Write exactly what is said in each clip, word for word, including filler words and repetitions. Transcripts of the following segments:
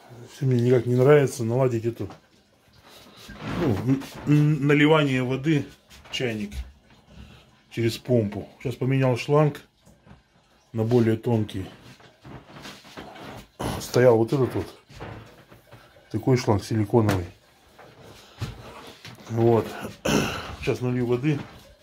Все мне никак не нравится наладить эту, ну, наливание воды в чайник через помпу. Сейчас поменял шланг на более тонкий. Стоял вот этот вот такой шланг силиконовый. Вот. Сейчас налью воды.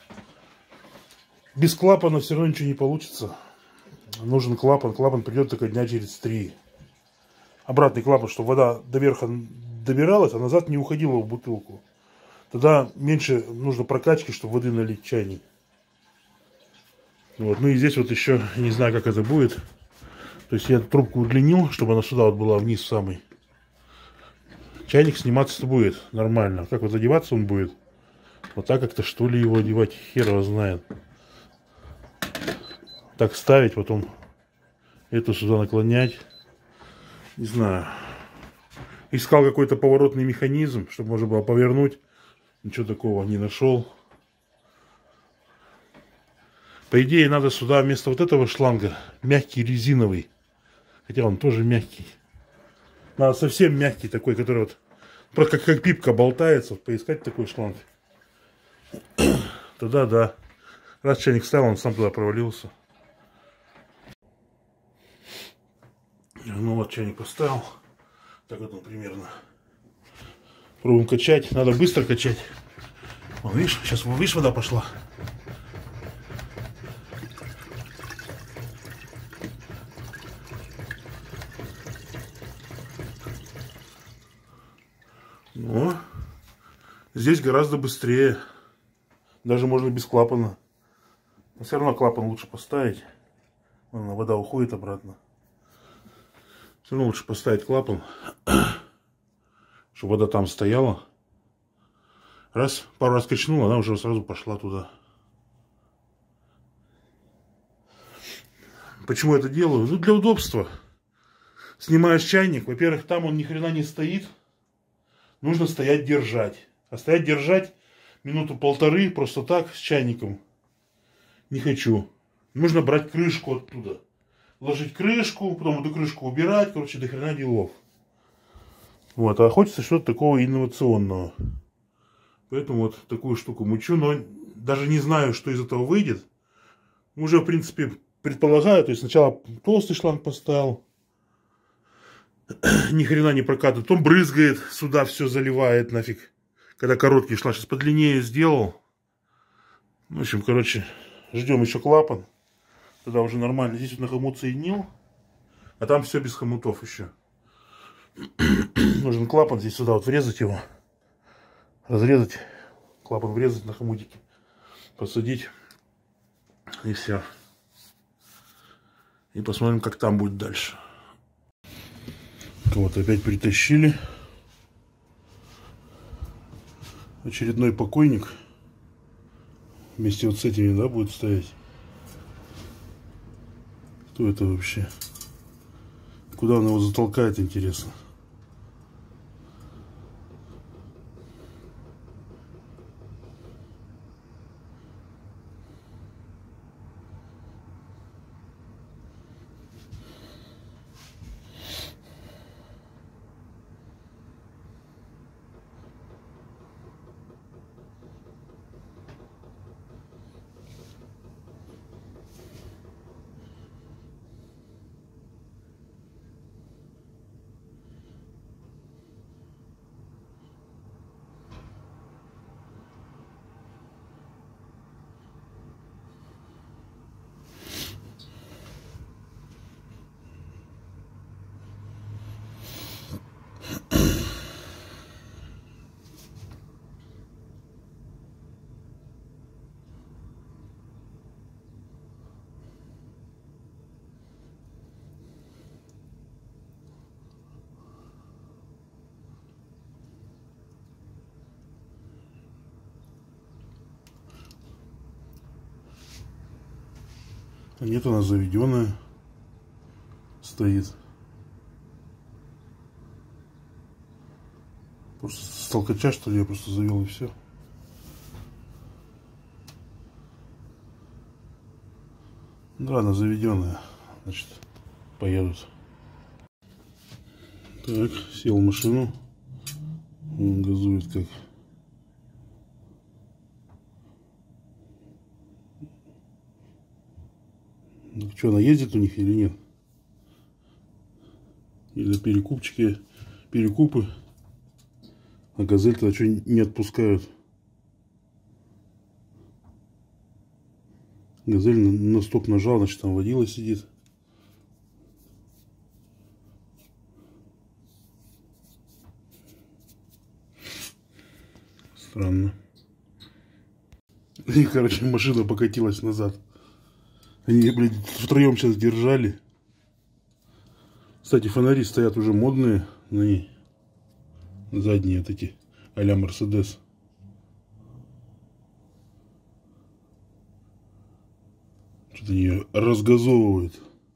Без клапана все равно ничего не получится. Нужен клапан. Клапан придет только дня через три. Обратный клапан, чтобы вода до верха добиралась, а назад не уходила в бутылку. Тогда меньше нужно прокачки, чтобы воды налить в чайник. Вот. Ну и здесь вот еще не знаю, как это будет. То есть я трубку удлинил, чтобы она сюда вот была вниз самый. Чайник сниматься будет нормально. Как вот одеваться он будет? Вот так как-то что ли его одевать, хер его знает. Так ставить, потом эту сюда наклонять. Не знаю. Искал какой-то поворотный механизм, чтобы можно было повернуть. Ничего такого не нашел. По идее, надо сюда вместо вот этого шланга мягкий резиновый. Хотя он тоже мягкий. Надо совсем мягкий такой, который вот просто как, как пипка болтается. Вот поискать такой шланг. Тогда да. Раз чайник ставил, он сам туда провалился. Ну вот чайник поставил. Так вот он примерно. Пробуем качать. Надо быстро качать. Вон, видишь, сейчас видишь, вода пошла. Но здесь гораздо быстрее. Даже можно без клапана. Но все равно клапан лучше поставить. Вон, вода уходит обратно. Все равно лучше поставить клапан, чтобы вода там стояла. Раз, пару раз качнула, она уже сразу пошла туда. Почему я это делаю? Ну, для удобства. Снимаешь чайник, во-первых, там он ни хрена не стоит. Нужно стоять держать. А стоять держать минуту-полторы просто так с чайником не хочу. Нужно брать крышку оттуда. Ложить крышку, потом эту крышку убирать. Короче, до хрена делов. Вот, а хочется что-то такого инновационного. Поэтому вот такую штуку мучу. Но даже не знаю, что из этого выйдет. Уже, в принципе, предполагаю. То есть сначала толстый шланг поставил. Ни хрена не прокатывает. Потом брызгает, сюда все заливает нафиг. Когда короткий шланг. Сейчас подлиннее сделал. В общем, короче, ждем еще клапан. Тогда уже нормально. Здесь вот на хомут соединил. А там все без хомутов еще. Нужен клапан здесь сюда вот врезать его. Разрезать. Клапан врезать на хомутике. Посадить. И все. И посмотрим, как там будет дальше. Вот опять притащили. Очередной покойник. Вместе вот с этими, да, будет стоять. Кто это вообще? Куда он его затолкает, интересно. Нет, она заведенная стоит. Просто с толкача, что ли, я просто завел и все. Да, она заведенная. Значит, поедут. Так, сел в машину. Он газует как. Ну, что, она ездит у них или нет? Или перекупчики, перекупы. А газель-то что не отпускают? Газель на стоп нажал, значит там водила сидит. Странно. И, короче, машина покатилась назад. Они, блядь, втроем сейчас держали. Кстати, фонари стоят уже модные на ней. Задние вот эти, а-ля Мерседес. Что-то ее разгазовывает.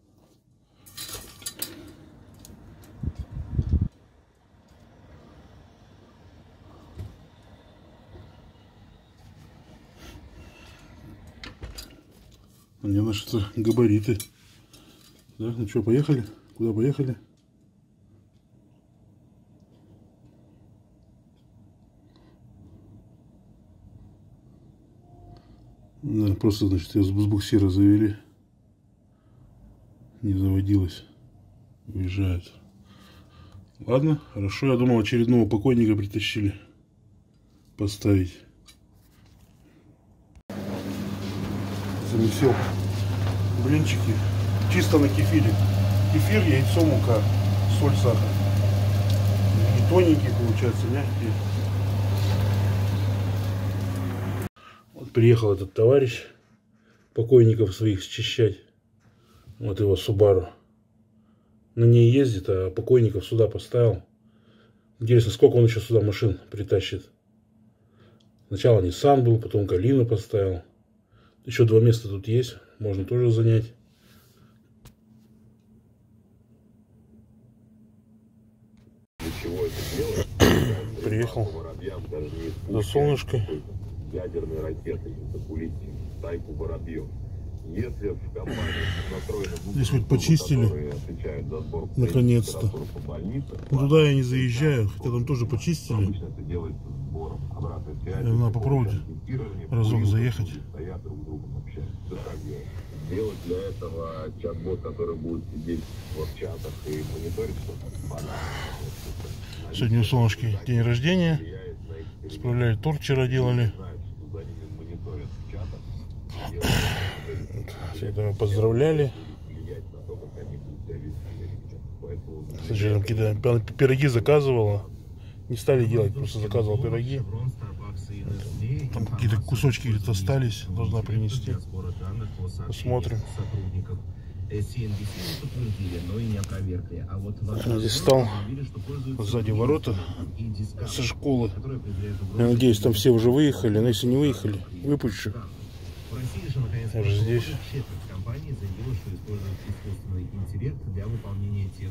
Мне наши габариты. Так, ну что, поехали? Куда поехали? Да, просто, значит, ее с буксира завели. Не заводилась. Уезжает. Ладно, хорошо. Я думал, очередного покойника притащили. Поставить. Замесил блинчики. Чисто на кефире. Кефир, яйцо, мука, соль, сахар. И тоненькие, получается, мягкие. Вот приехал этот товарищ покойников своих счищать. Вот его Subaru. На ней ездит, а покойников сюда поставил. Интересно, сколько он еще сюда машин притащит. Сначала Nissan был, потом Калину поставил. Еще два места тут есть, можно тоже занять. Приехал за солнышко. Ядерной ракетой запулить стайку воробьев. Если в компании здесь хоть почистили, наконец-то. Ну, туда я не заезжаю, хотя там тоже почистили. Надо попробовать разок заехать. Делать для этого чат-бот, который будет сидеть в чатах и мониторить что-то. Сегодня у солнышки день рождения. Справляли торт, вчера делали. Все это мы поздравляли. Кстати, там какие-то пироги заказывала. Не стали делать, просто заказывал пироги. Там какие-то кусочки где-то остались. Должна принести. Посмотрим. Здесь стал сзади ворота со школы. Я надеюсь, там все уже выехали. Но если не выехали, выпущу. Я же здесь. Компания заявила, что использует искусственный интеллект для выполнения тех.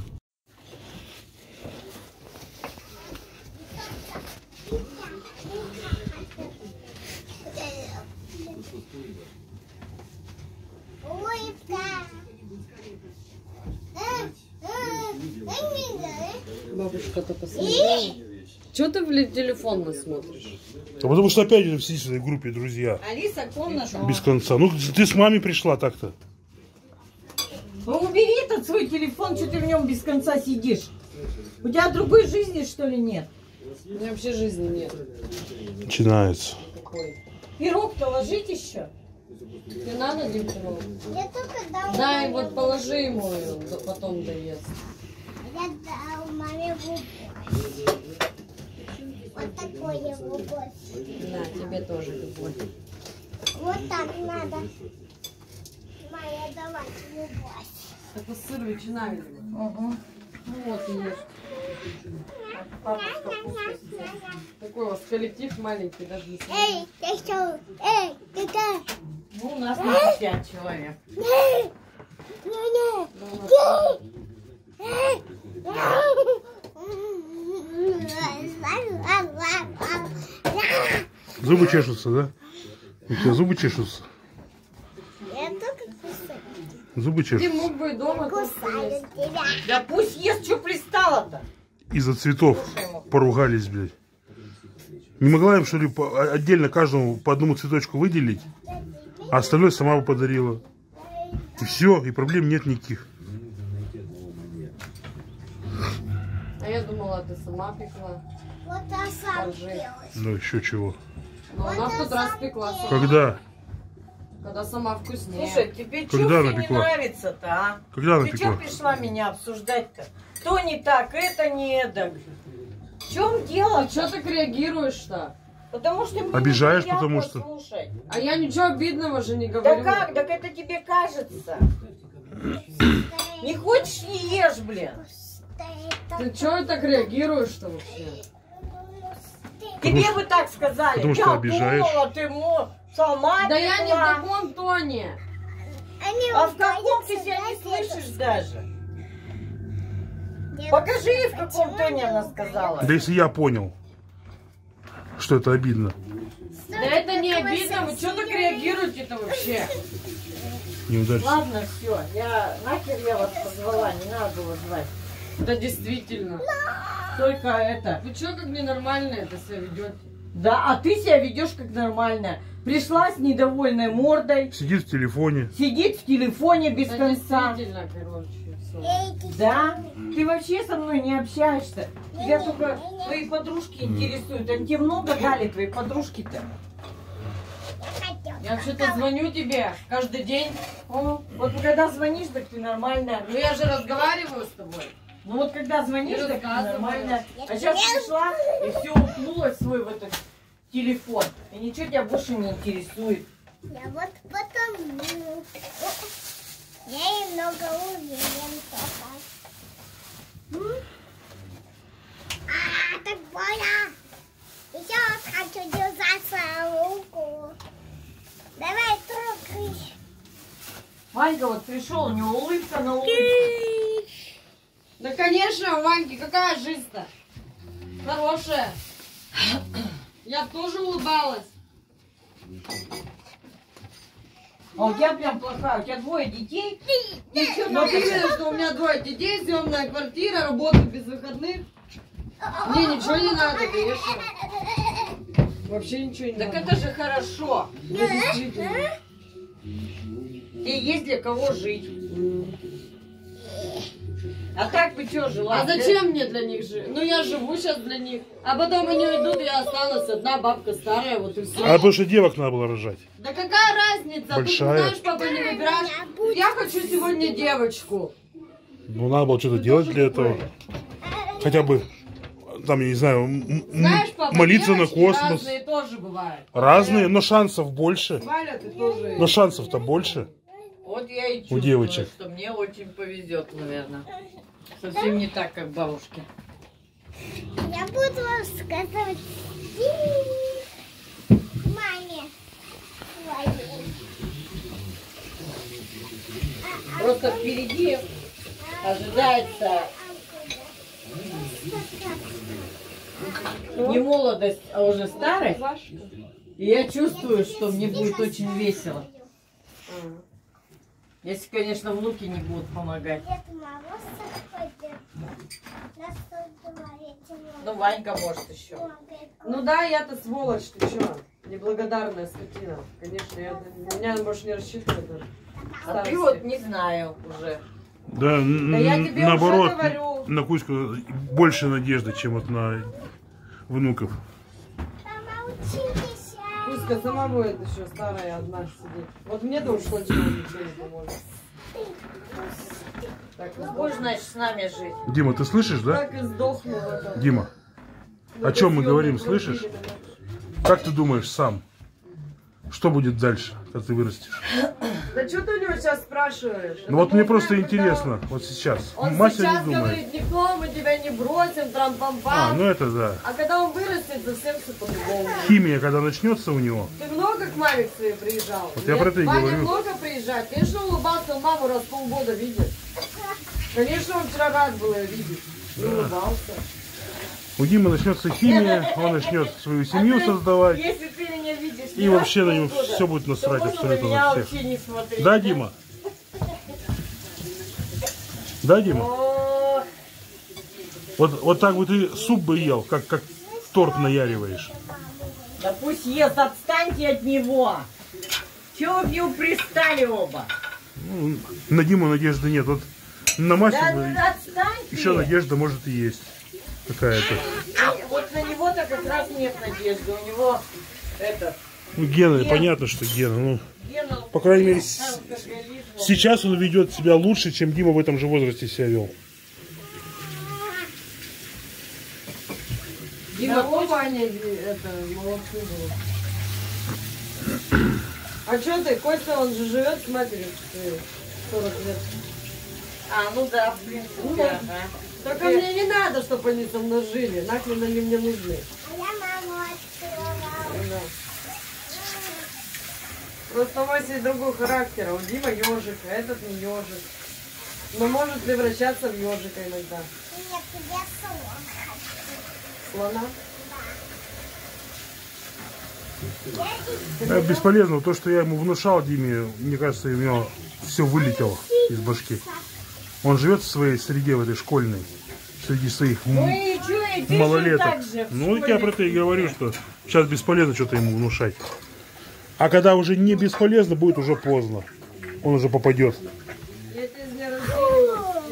Бабушка-то посмотрела. Чего ты, блядь, телефон смотришь? А потому что опять же сидишь в этой группе, друзья. Алиса, комната. Без конца. Ну, ты с мамой пришла так-то. Ну, убери этот свой телефон, что ты в нем без конца сидишь. У тебя другой жизни, что ли, нет? У меня вообще жизни нет. Начинается. Какой? Пирог-то ложить еще? Не надо, Дим, пирог? Я только дал. Дай, вот положи ему, и он потом доест. Я дал маме губу. Вот такой я губу. На, тебе тоже любовь. Вот так надо. Моя давать любовь. Это сыр ветчина, видимо. Угу. Ну вот, ешь. Папочка вкусный. Такой у вас коллектив маленький, даже не смотрит. Эй, ты что? Эй, ты да? Ну, у нас на пять человек. Не, Зубы чешутся, да? У тебя зубы чешутся? я только кусаю. Зубы Ты чешутся. мог бы и дома тут Кусаю есть. тебя. Да пусть ест, что пристало-то. из-за цветов поругались, блядь. Не могла им, что ли, по, отдельно каждому по одному цветочку выделить, а остальное сама бы подарила. И все, и проблем нет никаких. А я думала, ты сама пекла. Вот я сам Скажи. делаю. Ну еще чего. Но она в тот раз пекла сама. Когда? Когда сама вкуснее. Слушай, тебе что Когда все она не пекла? нравится-то, а? Когда она Ты пекла? что пришла меня обсуждать-то? То не так, это не эдак. В чем дело? А что так реагируешь-то? Потому что мне Обижаешь, неприятно потому что- слушать. А я ничего обидного же не Да говорю. как? Так это тебе кажется. Не хочешь, не ешь, блин. Ты чего так реагируешь-то вообще? Тебе что- бы так сказали. потому что я обижаешь. думала, ты мо, сама Да я не в пекла. таком тоне. Они А в каком ругаются, ты себя не да, слышишь даже? дедушка? Покажи, в каком тоне она сказала. Да если я понял, что это обидно. Да это не обидно, вы что так реагируете-то вообще? Не ударься. Ладно, все, я нахер я вас позвала, не надо было звать. Да действительно. Только это. Вы что как ненормально это себя ведете? Да, а ты себя ведешь как нормально. Пришла с недовольной мордой, Сидит в телефоне. сидит в телефоне без Да конца. действительно, короче, все. Эй, ты Да? Ты вообще со мной не общаешься. Тебя только твои подружки интересуют. Они тебе много дали, твои подружки-то. хотел. Я вообще-то звоню тебе каждый день. О, вот когда звонишь, так ты нормально. Ну я же разговариваю с тобой. Ну вот когда звонишь, Не так ты рассказывай. нормально. А сейчас пришла и все упнулась в свой в этот телефон. И ничего тебя больше не интересует. Я вот потому. Я немного уверен только. М? А, так больно. Еще вот хочу держать свою руку. Давай трогай. Ванька вот пришел, у него улыбка на улыбке. Да конечно, у Ваньки какая жизнь-то? Хорошая. Я тоже улыбалась. А у тебя прям плохая, у тебя двое детей. Ты что Но ты видишь, что у меня двое детей, съемная квартира, работа без выходных. Мне ничего не надо, конечно. Вообще ничего не Так надо. это же хорошо. Да, действительно. Тебе есть для кого жить. А так бы что, жила? А зачем мне для них жить? Ну я живу сейчас для них. А потом они уйдут, и я останусь одна бабка старая, вот и все. А потому что девок надо было рожать. Да какая разница? Большая. Ты знаешь, папа, не выбираешь. Я хочу сегодня девочку. Ну надо было что-то делать для этого. Хотя бы, там, я не знаю, м- м- Знаешь, папа, молиться на девочки космос. разные тоже бывают. Разные, но шансов больше. Валя, ты тоже. Но шансов-то больше. Вот я и чувствую, девочек. что мне очень повезет, наверное. Совсем не так, как бабушке. Я буду рассказывать маме своей. Просто впереди ожидается не молодость, а уже старость. И я чувствую, что мне будет очень весело. Если, конечно, внуки не будут помогать. Дед Мороз заходит. На стол говорит, Ну, Ванька может еще. Ну да, я-то сволочь, ты чё? Неблагодарная скотина. Конечно, я на меня можешь не рассчитывать даже. А ты вот не знаю уже. Да, н- Да я н- тебе наоборот, уже говорю. на Кузьку больше надежды, чем вот на внуков. Помолчите. Кузька сама будет еще старая одна сидеть. Вот мне-то уж точно ничего не поможет. Так и Будешь, сдохну. значит, с нами жить. Дима, ты слышишь, да? Так и сдохну в этом. Дима, В о чем мы этой говорим, съемной слышишь? квартире. Как ты думаешь сам? Что будет дальше, когда ты вырастешь? Да что ты у него сейчас спрашиваешь? Ну вот Это мне будет просто так, когда интересно, вот сейчас. Он Мася сейчас не думает. говорит, никто, мы тебя не бросим, трам-пам-пам. А, ну это да. А когда он вырастет, совсем все по-другому. Химия, когда начнется у него, Ты много к маме к своей приезжал? Вот я про это и Ваня говорю. много приезжает. Конечно, улыбался, он маму раз в полгода видит. Конечно, он вчера рад был ее видеть. И улыбался. у Димы начнется химия, он начнет свою семью А ты, создавать. Если ты меня видишь И не раз вообще в на него полгода, все будет насрать то можно абсолютно на меня на всех. вообще не смотреть. Да, Дима? Да, Дима? О, Вот, вот так вот ты суп бы ел, как, как торт наяриваешь. Да пусть ест, отстаньте от него. Чего вы к нему пристали оба? Ну, на Диму надежды нет. Вот на Масю Да, бы да отстаньте. еще надежда может и есть. Какая-то. Вот на него-то как раз нет надежды. У него этот... Ну, Гена, Ген. понятно, что Гена. Ну, Гена, по крайней мере, с- алкоголизм. сейчас он ведет себя лучше, чем Дима в этом же возрасте себя вел. Дима, да, Ваня, это, молодцы был. А что ты, Костя, он же живет с матерью сорок лет. А, ну да, в принципе, Ну да. ага. Только мне не надо, чтобы они со мной жили. Нахрен они мне нужны. А я маму отцеловала. Да. Просто у Васи другой характер. А у Дима ежик, а этот не ежик. Но может превращаться в ежика иногда. Нет, тебе слон хочу. Слона? А бесполезно. То, что я ему внушал Диме, мне кажется, у него все вылетело из башки. Он живет в своей среде, в этой школьной, среди своих м- Ну и что, и ты же малолеток. так же в Ну, школе. я про это и говорю, что сейчас бесполезно что-то ему внушать. А когда уже не бесполезно, будет уже поздно. Он уже попадет. Я тебе с дня рождения.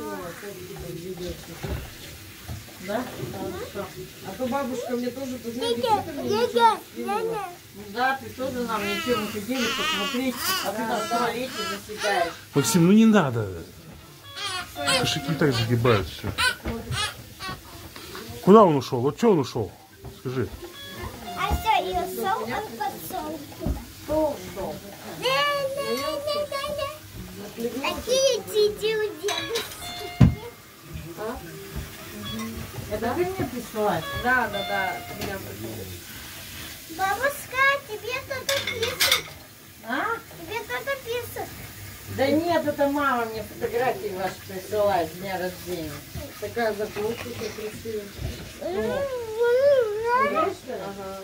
Да? А то бабушка мне тоже, ты знаешь, что ты мне ничего не скинула. Ну да, ты тоже нам ничего не хотели посмотреть, а ты там в туалете заседаешь. Максим, ну не надо. Кошаки и так загибают все. Куда он ушел? Вот что он ушел? Скажи. А что, ее сол, он подсол туда. Что, что? Да-да-да-да. Такие дети у дедушки. А? Это ты мне присылаешь? Да, да, да. Меня просили. Бабушка, тебе кто-то пишет. А? Тебе кто-то пишет. Да нет, это мама мне фотографии ваши присылает с дня рождения. Такая закрутка красивая. Ага.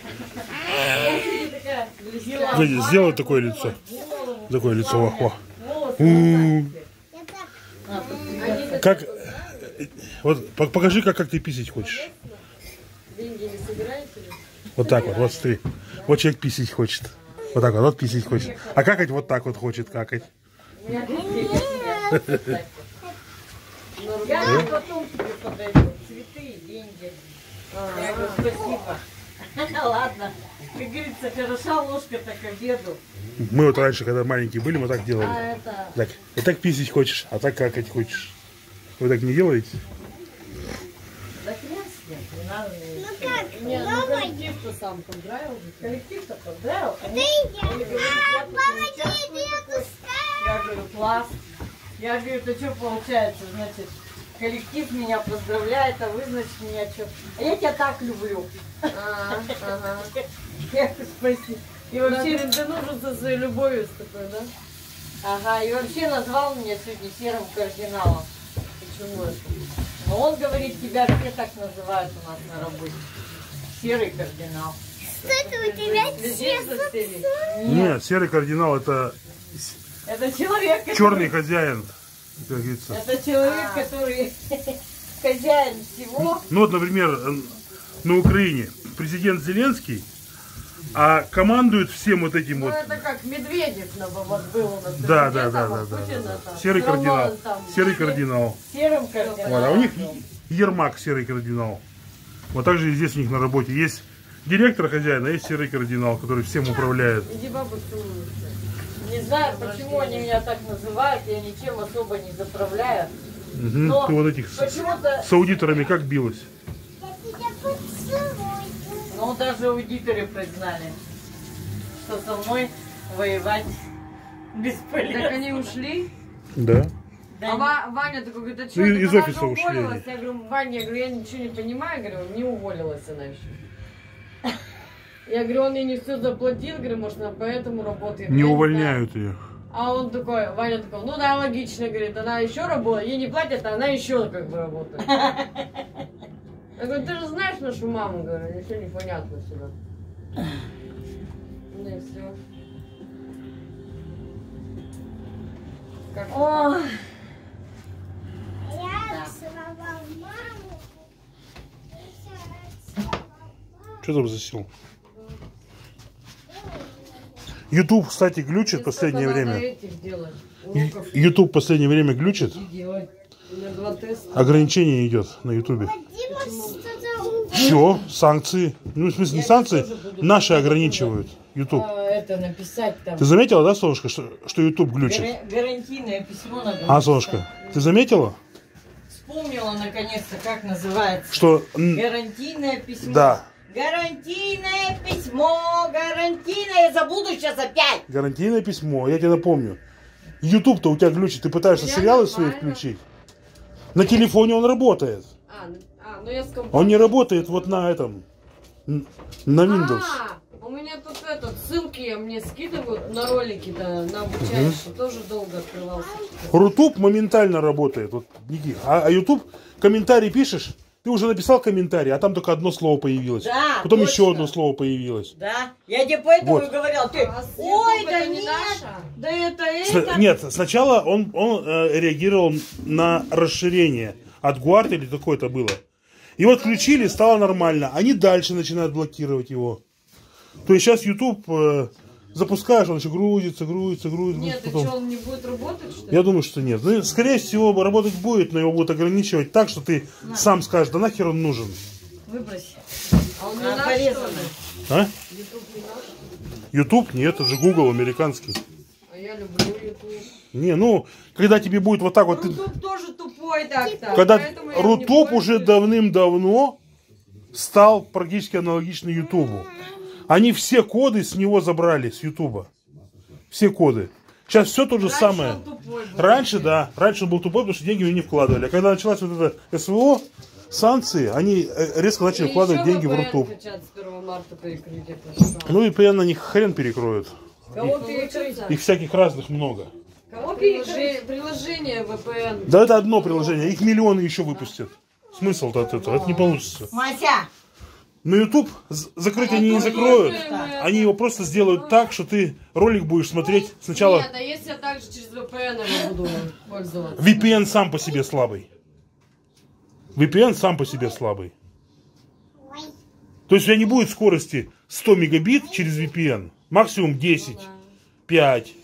Такая Смотрите, сделай такое лицо. Такое лицо. Во, во. волосы У. Я так. Они Как? Вот по- покажи, как, как ты писать хочешь. деньги не собираете ли? Вот так вот, вот смотри. Вот человек писать хочет. Вот так вот, вот писать хочет. А какать вот так вот хочет какать. У меня тут деньги. Я потом тебе подарю цветы и деньги. Я говорю, спасибо. Ладно. Как говорится, хороша ложка-то к обеду. Мы вот раньше, когда маленькие были, мы так делали. А это... Так, вот так писать хочешь, а так какать хочешь. Вы так не делаете? Да хрен с ним, не надо мне. Ну как, Не, ну новая? коллектив-то сам понравился. Коллектив-то понравился. Ты Они- я. они говорят, я А, тут помоги, не участвую. дедушка. Я говорю, класс. Я говорю, это что получается, значит, коллектив меня поздравляет, а вы, значит, меня что? А я тебя так люблю. А, ага. Я говорю, спасибо. И Вообще, вообще, ты нужен со своей любовью с такой, да? ага, и вообще назвал меня сегодня серым кардиналом. Почему это? Но он говорит, тебя все так называют у нас на работе. Серый кардинал. Что это у тебя Следишь за всеми? Нет, серый кардинал это Это человек, который... черный хозяин, как говорится. Это человек, который хозяин всего. Ну вот, например, э, на Украине президент Зеленский, а командует всем вот этим Ну вот. это как Медведев на- вот был у нас. Да, да, президентом, да, а да, да, Путина да. там. Серый Всё равно кардинал. он там- Серый кардинал. Серым кардиналом. Вот, а у них Ермак серый кардинал. Вот так же и здесь у них на работе есть директор хозяина, а есть серый кардинал, который всем управляет. Иди бабу целуй. Не знаю, почему они меня так называют, я ничем особо не заправляю. Мгм. Но Ты вот этих с, почему-то, с аудиторами как билась? Я тебя поцелую. ну даже аудиторы признали, что со мной воевать бесполезно. Так они ушли. Да. Да А Ва- Ваня такой говорит, а что, Ну, это из она офиса же ушли уволилась? они. Я говорю, Ваня, я говорю, я ничего не понимаю, говорю, не уволилась она еще. Я говорю, он ей не все заплатил, говорю, может, она поэтому работает. Я Не знаю. увольняют ее. А он такой, Ваня такой, ну да, логично, говорит, она еще работает, ей не платят, а она еще как бы работает. Я говорю, ты же знаешь нашу маму, говорю, ничего не понятно сюда. Ну и все. Как Ой, Я целовал маму. Что там засел? YouTube, кстати, глючит в последнее время. YouTube в последнее время глючит. Ограничение идет на YouTube. Все, санкции. Ну, в смысле, не санкции, наши ограничивают YouTube. Это написать там. Ты заметила, да, Солнышко, что, что YouTube глючит? Гарантийное письмо надо написать. А, Солнышко, ты заметила? Вспомнила наконец-то, как называется. Что... Гарантийное письмо. Да. Гарантийное письмо, гарантийное. Я забуду сейчас опять. Гарантийное письмо, я тебе напомню. YouTube-то у тебя глючит, ты пытаешься Я сериалы свои нормально. включить. На телефоне он работает. А, а, ну я с компьютера. Он не работает вот на этом, н- на Windows. А, у меня тут этот, ссылки мне скидывают на ролики-то, на обучающие. Тоже долго открывался. Рутуб моментально работает. Вот, Ники. а, а YouTube комментарий пишешь, ты уже написал комментарий, а там только одно слово появилось. Да, Потом точно. еще одно слово появилось. Да, я тебе поэтому Вот. и говорил. Ты, А с ой, YouTube да это не нет, наша? да это С- это. Нет, сначала он, он э, реагировал на расширение от Guard или такое-то было. И вот включили, стало нормально. Они дальше начинают блокировать его. То есть сейчас YouTube э, запускаешь, он еще грузится, грузится, грузится. Нет, и потом- что, он не будет работать, что ли? Я думаю, что нет. Ну, скорее всего, работать будет, но его будут ограничивать так, что ты сам скажешь, да нахер он нужен. Выбрось. А он не А, наш, порезанный. что ли? А? YouTube не наш? YouTube? Нет, это же Google американский. А я люблю YouTube. Не, ну, когда тебе будет вот так вот... ты- Рутуб тоже тупой так-то. Когда поэтому я им не Рутуб уже пользуюсь. давным-давно стал практически аналогичный Ютубу. Они все коды с него забрали, с Ютуба. Все коды. Сейчас все то же Раньше самое. он тупой был. Раньше, да. Раньше он был тупой, потому что деньги в него не вкладывали. А когда началась вот эта СВО, санкции, они э, резко начали И вкладывать еще деньги в ви пи эн Рутуб. хотят с первого марта перекрыть, я прочитала. Ну и ви пи эн на них хрен перекроют. Кого перекрыть? Их всяких разных много. Кого перекрыть? Приложение ви пи эн. Да это одно приложение, их миллионы еще выпустят. Смысл-то от этого, это не получится. Мася, Но YouTube з- закрыть они не закроют. Они его просто сделают так, что ты ролик будешь смотреть сначала. Нет, а если я также через ви пи эн его буду пользоваться? ви пи эн сам по себе слабый. ви пи эн сам по себе слабый. То есть у тебя не будет скорости сто мегабит через ви пи эн. Максимум десять, пять.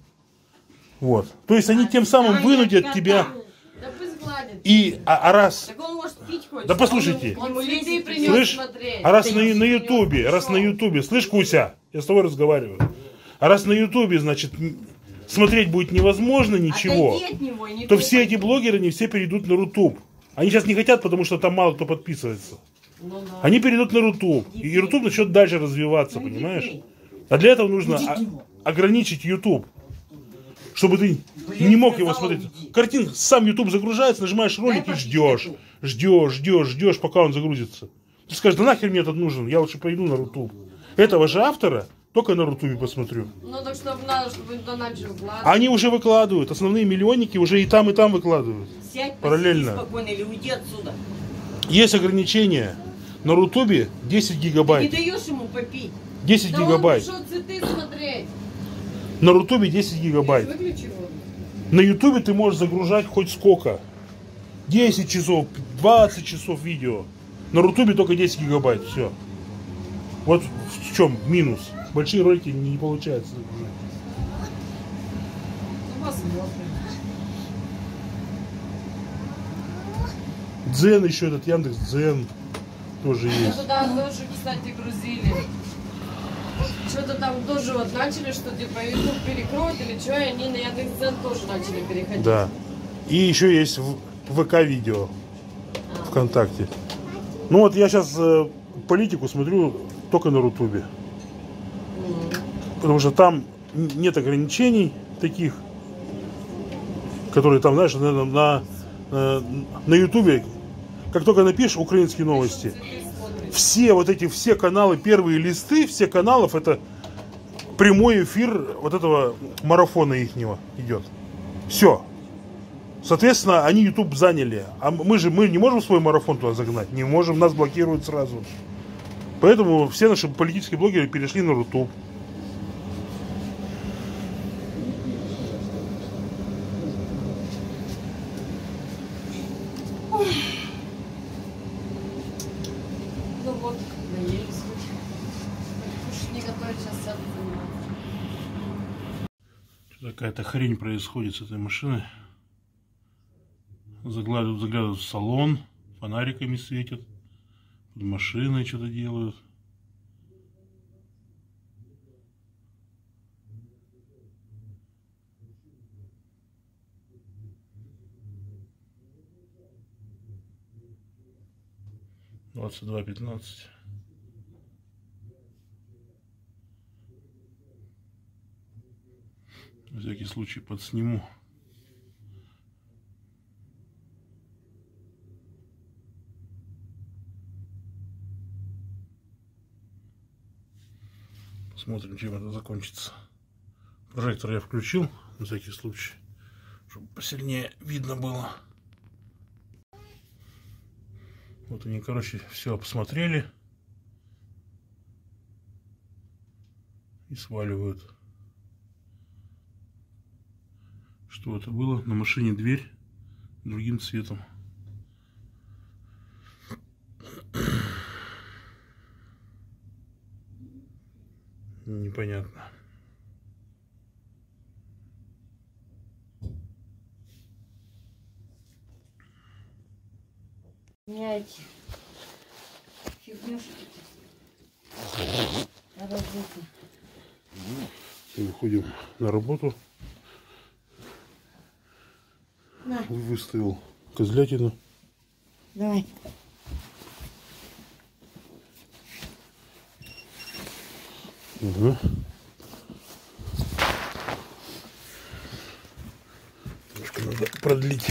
Вот. То есть они тем самым вынудят тебя. Да пусть гладит. И а, а раз. так он может пить хочет. Да послушайте. Он цветы принес Слышь, смотреть. а раз на, на Ютубе, раз на Ютубе, слышь, Куся, я с тобой разговариваю. А раз на Ютубе, значит, м, смотреть будет невозможно ничего, Отойди от него, не то тупай. все эти блогеры, они все перейдут на Рутуб. Они сейчас не хотят, потому что там мало кто подписывается. Ну да. Они перейдут на Рутуб. И Рутуб начнет дальше развиваться, понимаешь? А для этого нужно о- ограничить Ютуб. Чтобы ты не мог его смотреть. Картинка, сам Ютуб загружается, нажимаешь ролик и ждешь. Ждешь, ждешь, ждешь, пока он загрузится. Ты скажешь, да нахер мне этот нужен, я лучше пойду на Рутуб. Этого же автора только на Рутубе посмотрю. Ну так чтобы надо, чтобы он начал вкладывать. Они уже выкладывают, основные миллионники уже и там, и там выкладывают. Сядь, параллельно. посиди спокойно или уйди отсюда. Есть ограничения. На Рутубе десять Не гигабайт. даешь ему попить. десять Да он гигабайт. пришел цветы смотреть. На Рутубе десять гигабайт. Выключи его. На Ютубе ты можешь загружать хоть сколько. десять часов, двадцать часов видео. На Рутубе только десять гигабайт. Все. Вот в чем минус. Большие ролики не, не получается загружать. Ну, посмотрим. Дзен еще этот, Яндекс Дзен тоже Мы есть. туда тоже, кстати, грузили. Что-то там тоже вот начали, что типа YouTube перекроют или что, и они на Яндекс.Дзен тоже начали переходить. Да. И еще есть в ВК видео. ВКонтакте. Ну вот я сейчас э, политику смотрю только на Рутубе. Потому что там н- нет ограничений таких, которые там, знаешь, на, на, э, на Ютубе, как только напишешь украинские новости, все вот эти, все каналы, первые листы, все каналов, это прямой эфир вот этого марафона ихнего идет. Все. Соответственно, они YouTube заняли. А мы же мы не можем свой марафон туда загнать. Не можем, нас блокируют сразу. Поэтому все наши политические блогеры перешли на Рутуб. Ну вот, наелись. не готовить, сейчас сяду заниматься. Какая-то хрень происходит с этой машиной. Заглядывают, заглядывают в салон, фонариками светят, под машиной что-то делают. двадцать два пятнадцать. На всякий случай подсниму. Посмотрим, чем это закончится. Прожектор я включил, на всякий случай, чтобы посильнее видно было. Вот они, короче, все посмотрели и сваливают. Что это было? На машине дверь другим цветом. Непонятно. Меняйте фигнюшки. Работайте. Выходим на работу. На. Выставил козлятину. Давай. Угу. Немножко надо продлить.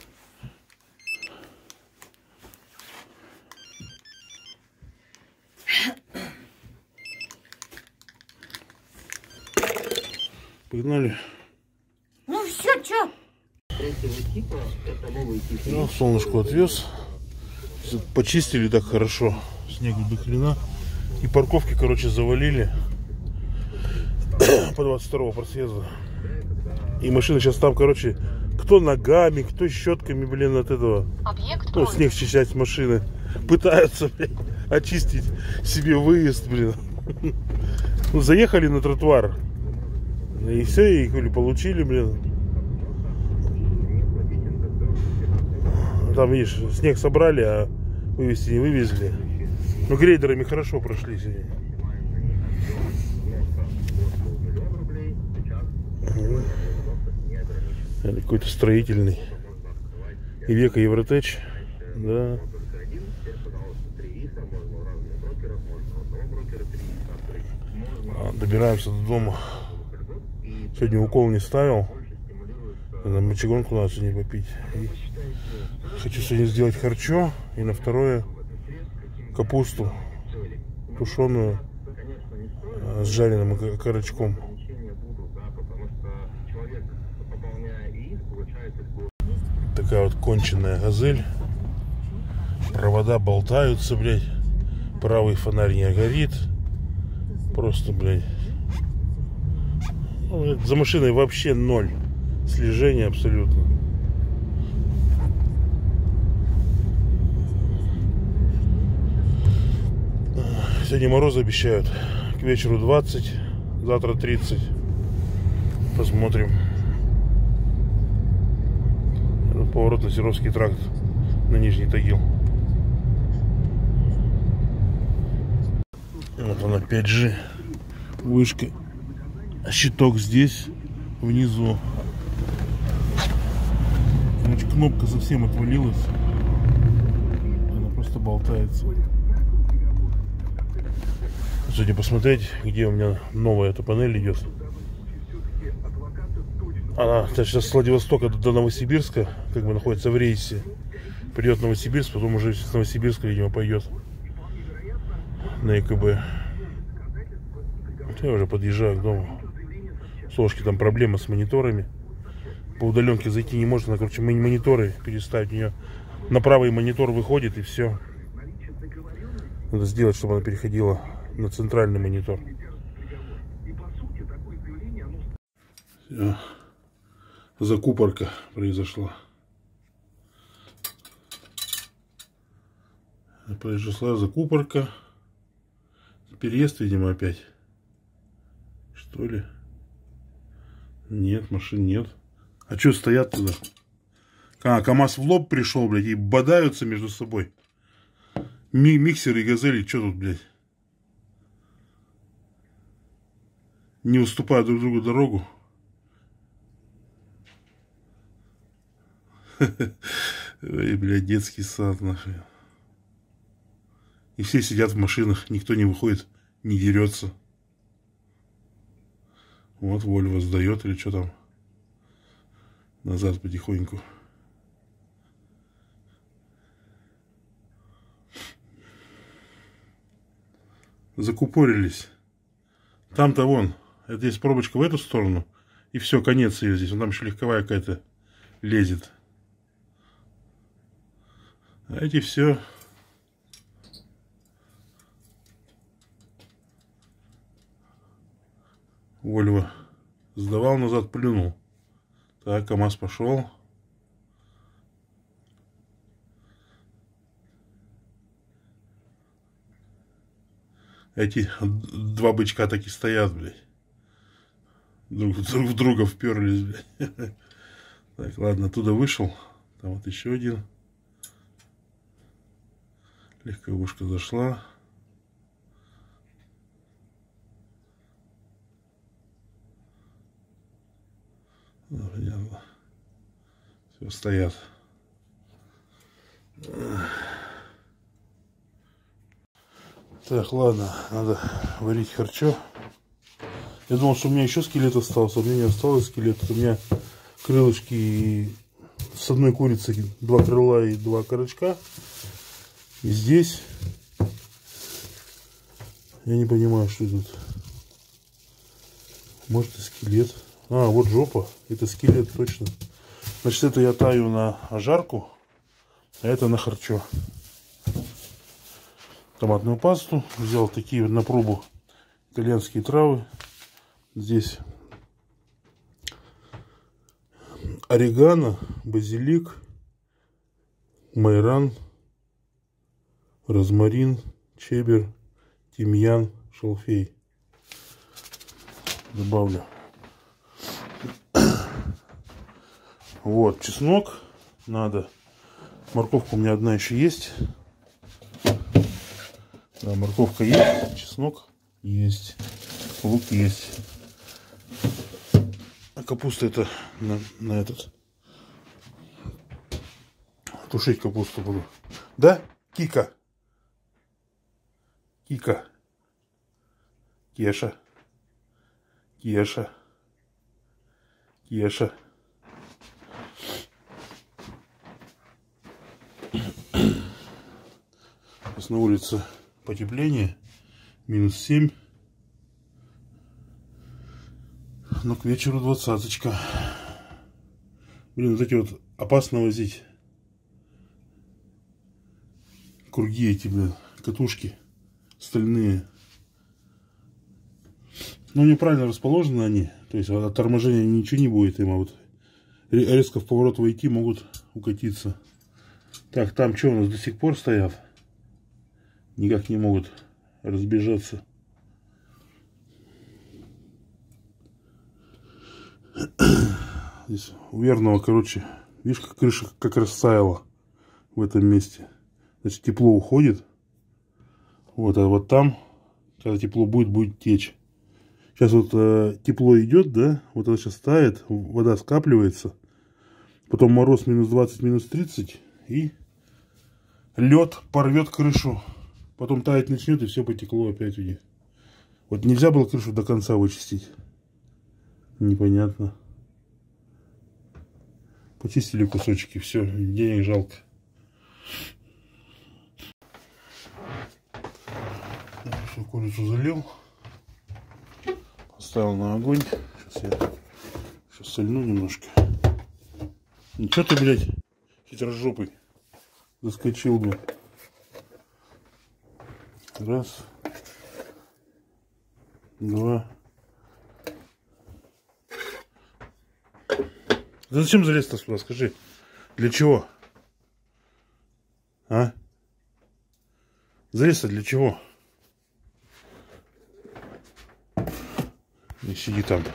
Погнали. Ну все, чё? Ну, солнышко отвез. Почистили так хорошо. Снегу до хрена. И парковки, короче, завалили. По двадцать второго просъезда. И машина сейчас там, короче, кто ногами, кто щетками, блин, от этого. Объект ну, снег счищать с машины. Пытаются, блин, очистить себе выезд, блин. Ну, заехали на тротуар. И все, и получили, блин. Там, видишь, снег собрали, а вывезти не вывезли. Но грейдерами хорошо прошли сегодня. Это какой-то строительный. Ивеко Евротеч. Да. А, добираемся до дома. Сегодня укол не ставил. Надо мочегонку надо сегодня попить. И хочу сегодня сделать харчо. И на второе капусту тушеную с жареным окорочком. Такая вот конченая газель. Провода болтаются, блядь. Правый фонарь не горит. Просто, блядь. Ну, за машиной вообще ноль слежения абсолютно. Сегодня морозы обещают. К вечеру двадцать, завтра тридцать. Посмотрим. Поворот на Серовский тракт, на Нижний Тагил. Вот она, пять джи. Вышка. Щиток здесь, внизу. Короче, кнопка совсем отвалилась. Она просто болтается. Сегодня посмотреть, где у меня новая эта панель идет. Она сейчас с Владивостока до Новосибирска, как бы находится в рейсе. Придет в Новосибирск, потом уже с Новосибирска, видимо, пойдет на ЭКБ. Я уже подъезжаю к дому. Сложки там проблема с мониторами. По удаленке зайти не может. Она, короче, мониторы переставить. У нее на правый монитор выходит и все. Надо сделать, чтобы она переходила на центральный монитор. Все. Закупорка произошла. Произошла закупорка. Переезд, видимо, опять. что ли? Нет, машин нет. А что стоят туда? А, КамАЗ в лоб пришел, блядь, и бодаются между собой. Ми миксеры и газели, что тут, блядь? Не уступают друг другу дорогу. Ой, блядь, детский сад нахуй. И все сидят в машинах, никто не выходит, не дерется. Вот Вольво сдает или что там. Назад потихоньку. Закупорились. Там-то вон. Это здесь пробочка в эту сторону. И все, конец ее здесь. Вон там еще легковая какая-то лезет. А эти все. Вольво сдавал назад, плюнул. Так, КамАЗ пошел. Эти два бычка таки стоят, блядь. Друг, друг в друга вперлись, блядь. Так, ладно, оттуда вышел. Там вот еще один. Легковушка зашла. Ну, понятно. Все, стоят. Так, ладно, надо варить харчо. Я думал, что у меня еще скелет остался. У меня не осталось скелета. У меня крылышки и с одной курицы два крыла и два корочка. И здесь я не понимаю, что тут. Может, и скелет. А, вот жопа. Это скелет точно. Значит, это я таю на жарку, а это на харчо. Томатную пасту. Взял такие на пробу итальянские травы. Здесь орегано, базилик, майран, розмарин, чебер, тимьян, шалфей. Добавлю. Вот, чеснок надо. Морковка у меня одна еще есть. Да, морковка есть, чеснок есть, лук есть. А капуста это на, на этот. Тушить капусту буду. Да, Кика? Кика. Кеша. Кеша. Кеша. Сейчас на улице потепление. Минус семь. Но к вечеру двадцаточка. Блин, вот эти вот опасно возить. Круги эти, блин, катушки стальные. Ну, неправильно расположены они. То есть от торможения ничего не будет им. А вот резко в поворот войти могут укатиться. Так, там что у нас до сих пор стоят? Никак не могут разбежаться. Здесь у верного, короче, видишь, как крыша как растаяла в этом месте. Значит, тепло уходит. Вот, а вот там, когда тепло будет, будет течь. Сейчас вот э, тепло идет, да, вот это сейчас тает, вода скапливается. Потом мороз минус двадцать, минус тридцать, и лед порвет крышу. Потом таять начнет, и все потекло опять у них. Вот нельзя было крышу до конца вычистить. Непонятно. Почистили кусочки, все, денег жалко. Все, курицу залил. Поставил на огонь. Сейчас я сейчас сольну немножко. Ничего ты, блядь, хитрожопый. Заскочил, блядь. Раз. Два. Да зачем залез-то сюда, скажи? Для чего? А? Залез-то для чего? Иди, сиди там.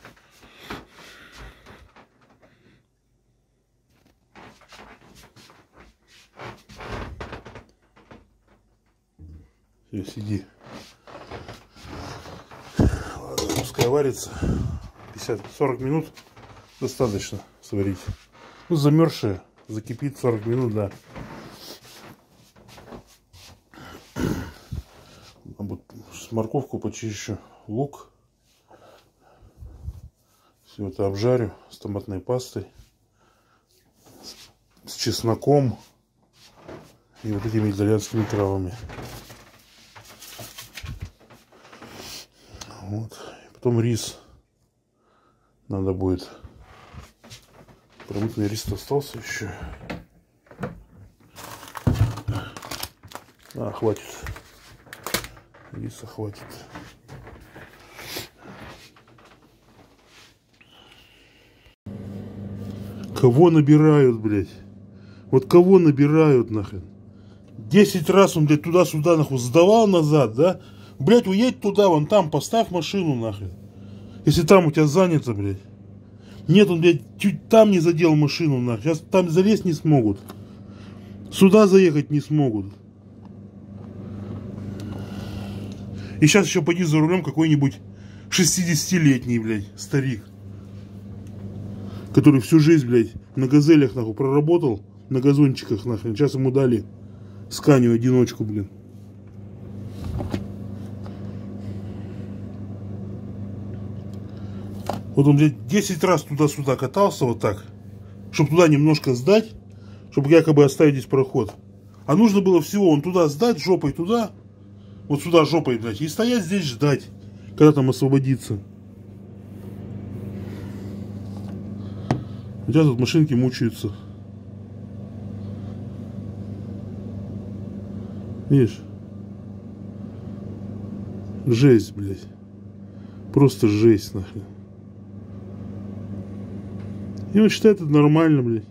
Все, сиди. Ладно, пускай варится. пятьдесят-сорок минут достаточно сварить. Ну, замерзшая, закипит сорок минут, да. Морковку почищу, лук. Все это обжарю с томатной пастой, с чесноком и вот этими итальянскими травами. Вот. Потом рис надо будет. Промытый рис остался еще. А, хватит. Риса хватит. Кого набирают, блядь? Вот кого набирают, нахрен? Десять раз он, блядь, туда-сюда, нахуй, сдавал назад, да? Блядь, уедь туда, вон там, поставь машину, нахрен. Если там у тебя занято, блядь. Нет, он, блядь, чуть там не задел машину, нахрен. Сейчас там залезть не смогут. Сюда заехать не смогут. И сейчас еще пойди за рулем какой-нибудь шестидесятилетний, блядь, старик. Который всю жизнь, блядь, на газелях, нахуй, проработал. На газончиках, нахрен. Сейчас ему дали Сканию одиночку, блин. Вот он, блядь, десять раз туда-сюда катался вот так. Чтобы туда немножко сдать. Чтобы якобы оставить здесь проход. А нужно было всего он туда сдать, жопой туда. Вот сюда жопой, блядь, и стоять здесь ждать, когда там освободится. У тебя тут машинки мучаются. Видишь? Жесть, блядь. Просто жесть, нахрен. И он считает это нормально, блядь.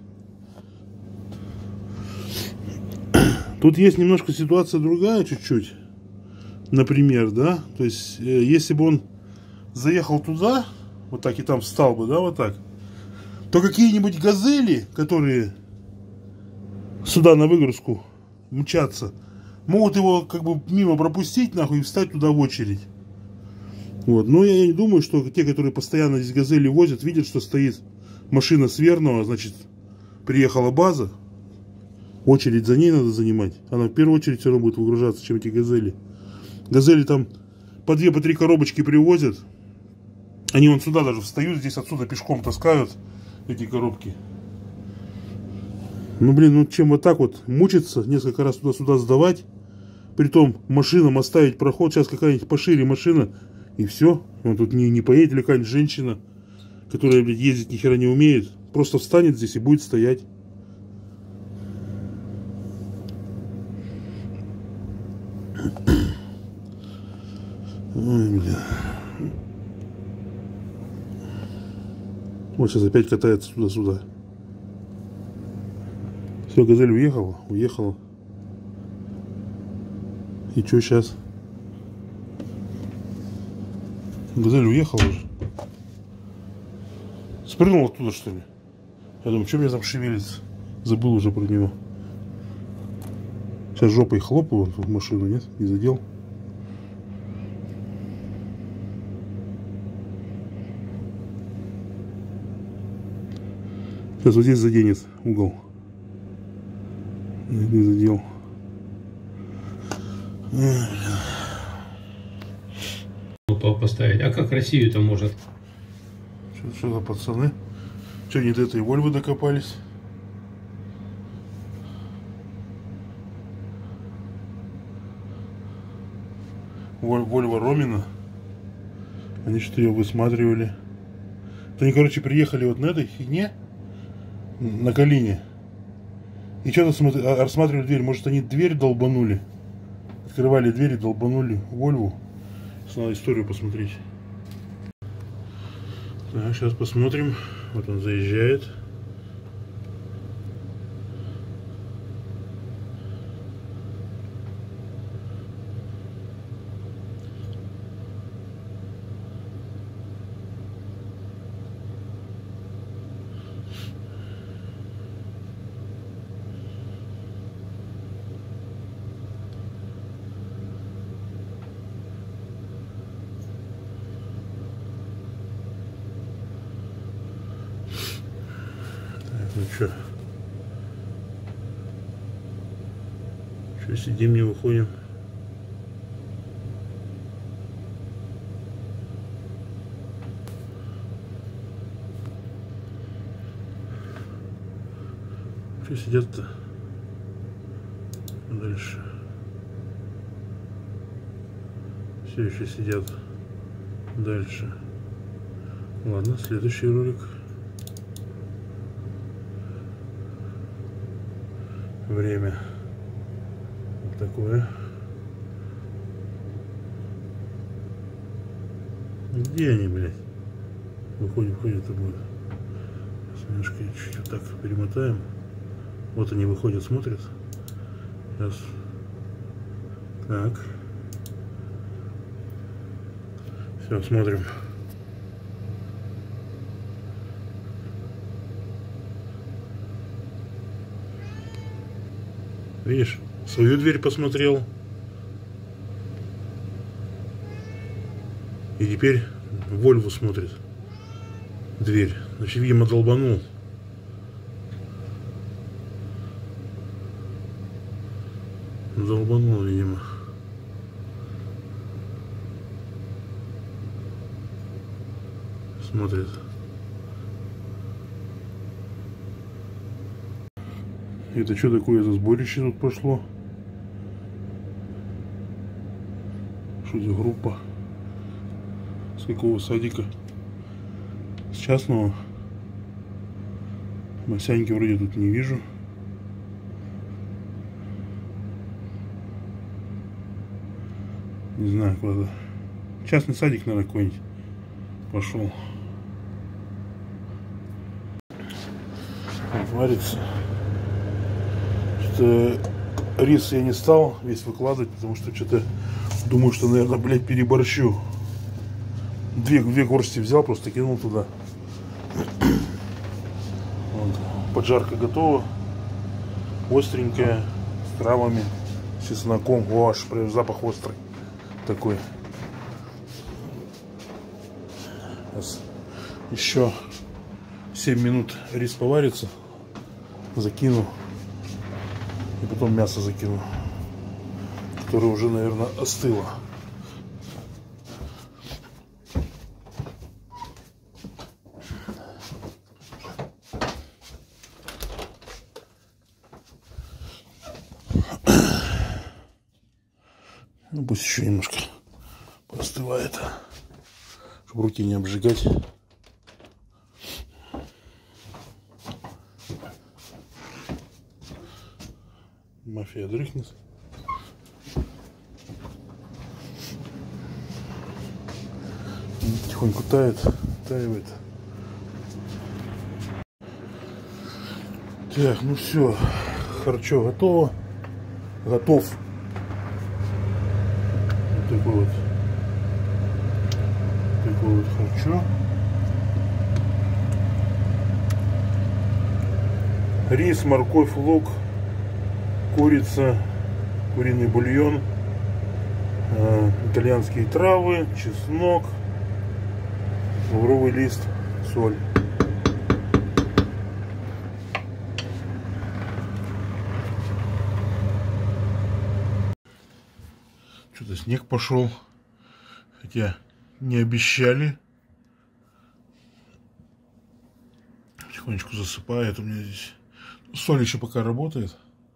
Тут есть немножко ситуация другая, чуть-чуть. Например, да, то есть, э, если бы он заехал туда, вот так и там встал бы, да, вот так, то какие-нибудь газели, которые сюда на выгрузку мчатся, могут его как бы мимо пропустить, нахуй, и встать туда в очередь. Вот, но я не думаю, что те, которые постоянно здесь газели возят, видят, что стоит машина с Верного, значит, приехала база, очередь за ней надо занимать. Она в первую очередь все равно будет выгружаться, чем эти газели. Газели там по две, по три коробочки привозят. Они вон сюда даже встают, здесь отсюда пешком таскают эти коробки. Ну, блин, ну чем вот так вот мучиться, несколько раз туда-сюда сдавать, притом машинам оставить проход, сейчас какая-нибудь пошире машина, и все. Он тут не, не поедет, или какая-нибудь женщина, которая, блядь, ездить ни хера не умеет, просто встанет здесь и будет стоять. Ой, бля. Вот сейчас опять катается туда-сюда. Все, газель уехала, уехала. И что сейчас? Газель уехала уже. Спрыгнул оттуда, что ли? Я думаю, что мне там шевелится? Забыл уже про него. Сейчас жопой хлопаю в машину, нет? Не задел. Сейчас вот здесь заденет угол. Не задел. Поставить. А как Россию-то может? Что, что за пацаны? Что, не до этой Вольвы докопались? Вольва Ромина. Они что-то ее высматривали. То они, короче, приехали вот на этой фигне, на Калине. И что-то рассматривали дверь. Может, они дверь долбанули. Открывали дверь и долбанули Вольву. Надо историю посмотреть. Так, сейчас посмотрим. Вот он заезжает. что? Что, сидим, не выходим? Что сидят-то? Дальше. Все еще сидят. Дальше. Ладно, следующий ролик. Время вот такое. Где они, блядь? Выходим, выходит, это будет. Немножко чуть-чуть вот так перемотаем. Вот они выходят, смотрят. Сейчас. Так. Все, смотрим. Видишь, свою дверь посмотрел. И теперь Вольву смотрит. Дверь. Значит, видимо, долбанул. Долбанул, видимо. Смотрит. Это что такое за сборище тут пошло? Что за группа? С какого садика? С частного? Масяньки вроде тут не вижу. Не знаю, куда-то. Частный садик, наверное, какой-нибудь пошел. Варится. Что-то рис я не стал весь выкладывать, потому что что-то думаю, что, наверное, блядь, переборщу. Две, две горсти взял, просто кинул туда. Вот. Поджарка готова. Остренькая, с травами, с чесноком. О, аж прям запах острый такой. Сейчас еще семь минут рис поварится. Закину. И потом мясо закину, которое уже, наверное, остыло. Ну, пусть еще немножко остывает, чтобы руки не обжигать. Мафия дрыхнет. Тихонько тает, таивает. Так, ну все, харчо готово. Готов. Вот такой вот. Такой вот харчо. Рис, морковь, лук. Курица, куриный бульон, э, итальянские травы, чеснок, лавровый лист, соль. Что-то снег пошел, хотя не обещали. Потихонечку засыпает у меня здесь. Соль еще пока работает.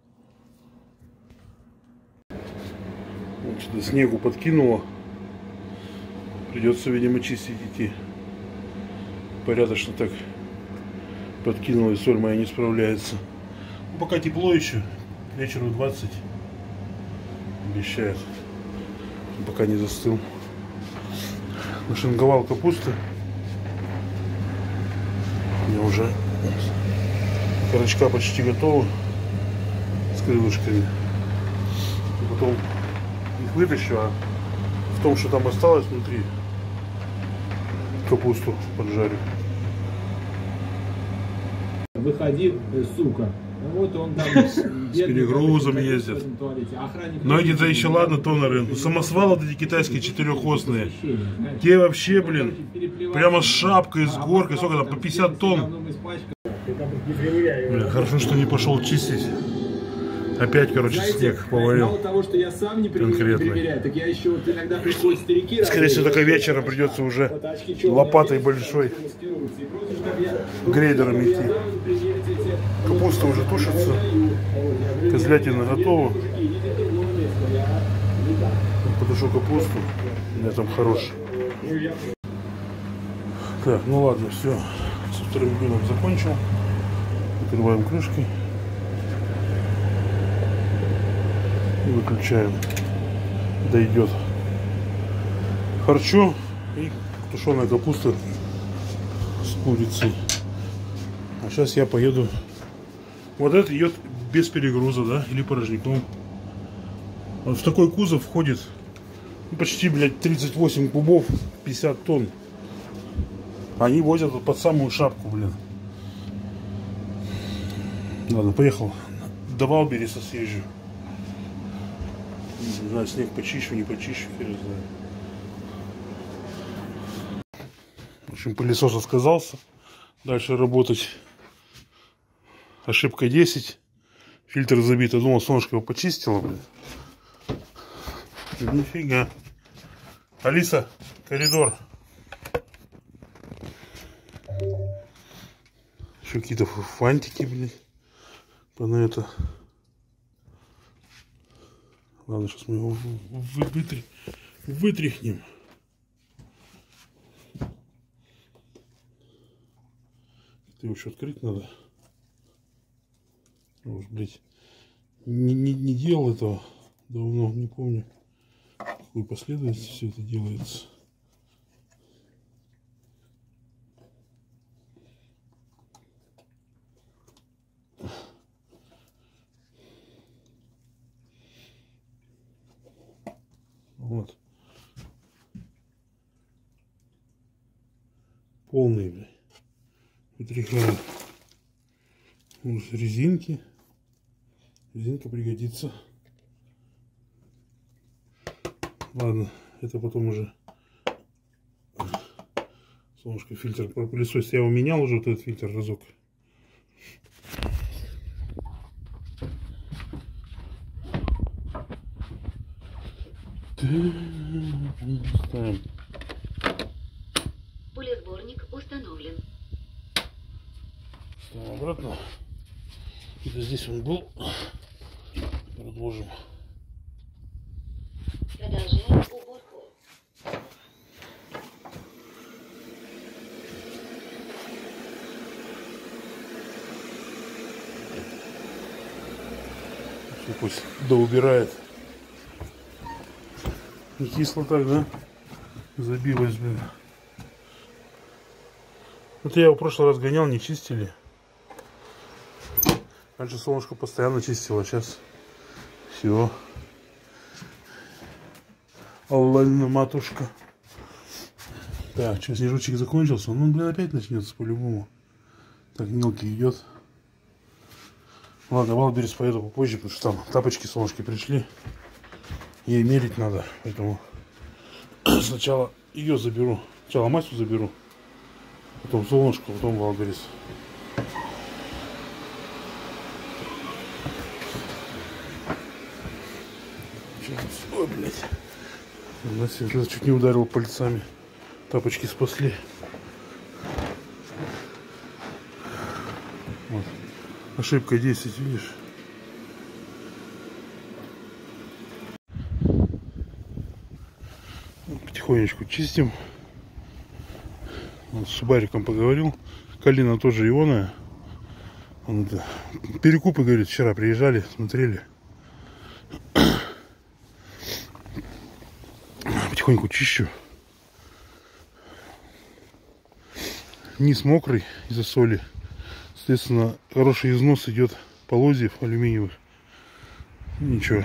Что-то снегу подкинуло. Придется, видимо, чистить идти. Порядочно так подкинуло, и соль моя не справляется. Ну, пока тепло еще. К вечеру двадцать. Обещают. Пока не застыл. Нашинговал капусты. У меня уже корочка почти готова. С крылышками. И потом их вытащу, а в том, что там осталось внутри, капусту поджарю. Выходи, сука. Вот он там с перегрузом ездит. Но эти-то еще ладно, тонеры. Самосвалы вот эти китайские четырехосные. Те вообще, блин, прямо с шапкой, с горкой, сколько там, по пятьдесят тонн. Бля, хорошо, что не пошел чистить. Опять, короче, Знаете, снег повалил. Мало того, что я сам не Конкретный. примеряю, так я еще вот иногда приходят старики. Скорее всего, только вечером придется уже лопатой большой грейдером идти. Капуста уже тушится. Козлятина готова. Потушу капусту. У меня там хороший. Так, ну ладно, все. Со вторым блюдом закончил. Закрываем крышкой. И выключаем. Дойдет. Харчо и тушеная капуста с курицей. А сейчас я поеду. Вот это идет без перегруза, да? Или порожняком. Вот в такой кузов входит ну, почти, блядь, тридцать восемь кубов, пятьдесят тонн. Они возят под самую шапку, блин. Ладно, поехал. До Валбериса съезжу. Не знаю, снег почищу, не почищу, хер знаю. В общем, пылесос отказался дальше работать. Ошибка десять. Фильтр забит. Я думал, солнышко его почистило, блин. Нифига. Алиса, коридор. Еще какие-то фантики, блин. На это. Ладно, сейчас мы его вытри... вытряхнем. Ты его еще открыть надо. Уж, блядь, не, не, не делал этого давно, не помню, какой последовательности все это делается. Вот. Полный, блядь. Вытряхиваем. Вот резинки. Резинка пригодится. Ладно, это потом уже солнышко фильтр пропылесосит. Я его менял уже, вот этот фильтр разок. Ставим. Пулесборник установлен. Ставим обратно. Где-то здесь он был. Продолжим. Продолжаем уборку. Все, пусть доубирает. Не кисло так, да? Забилось, блин. Вот я его в прошлый раз гонял, не чистили. Раньше солнышко постоянно чистило, а сейчас все. Аллах, матушка. Так, что, снежочек закончился? Ну, блин, опять начнется по-любому. Так, мелкий идет. Ладно, Валберис поеду попозже, потому что там тапочки солнышки пришли. Ей мерить надо, поэтому сначала ее заберу. Сначала Масю заберу, потом солнышко, потом Валберис. Ой, блядь. Мася чуть не ударил пальцами. Тапочки спасли. Вот. Ошибка десять, видишь? Потихонечку чистим. Вот с Шибариком поговорил. Калина тоже ионная. Он, да, перекупы, говорит, вчера приезжали, смотрели. Потихоньку чищу. Низ мокрый из-за соли. Соответственно, хороший износ идет полозьев алюминиевых. Ничего.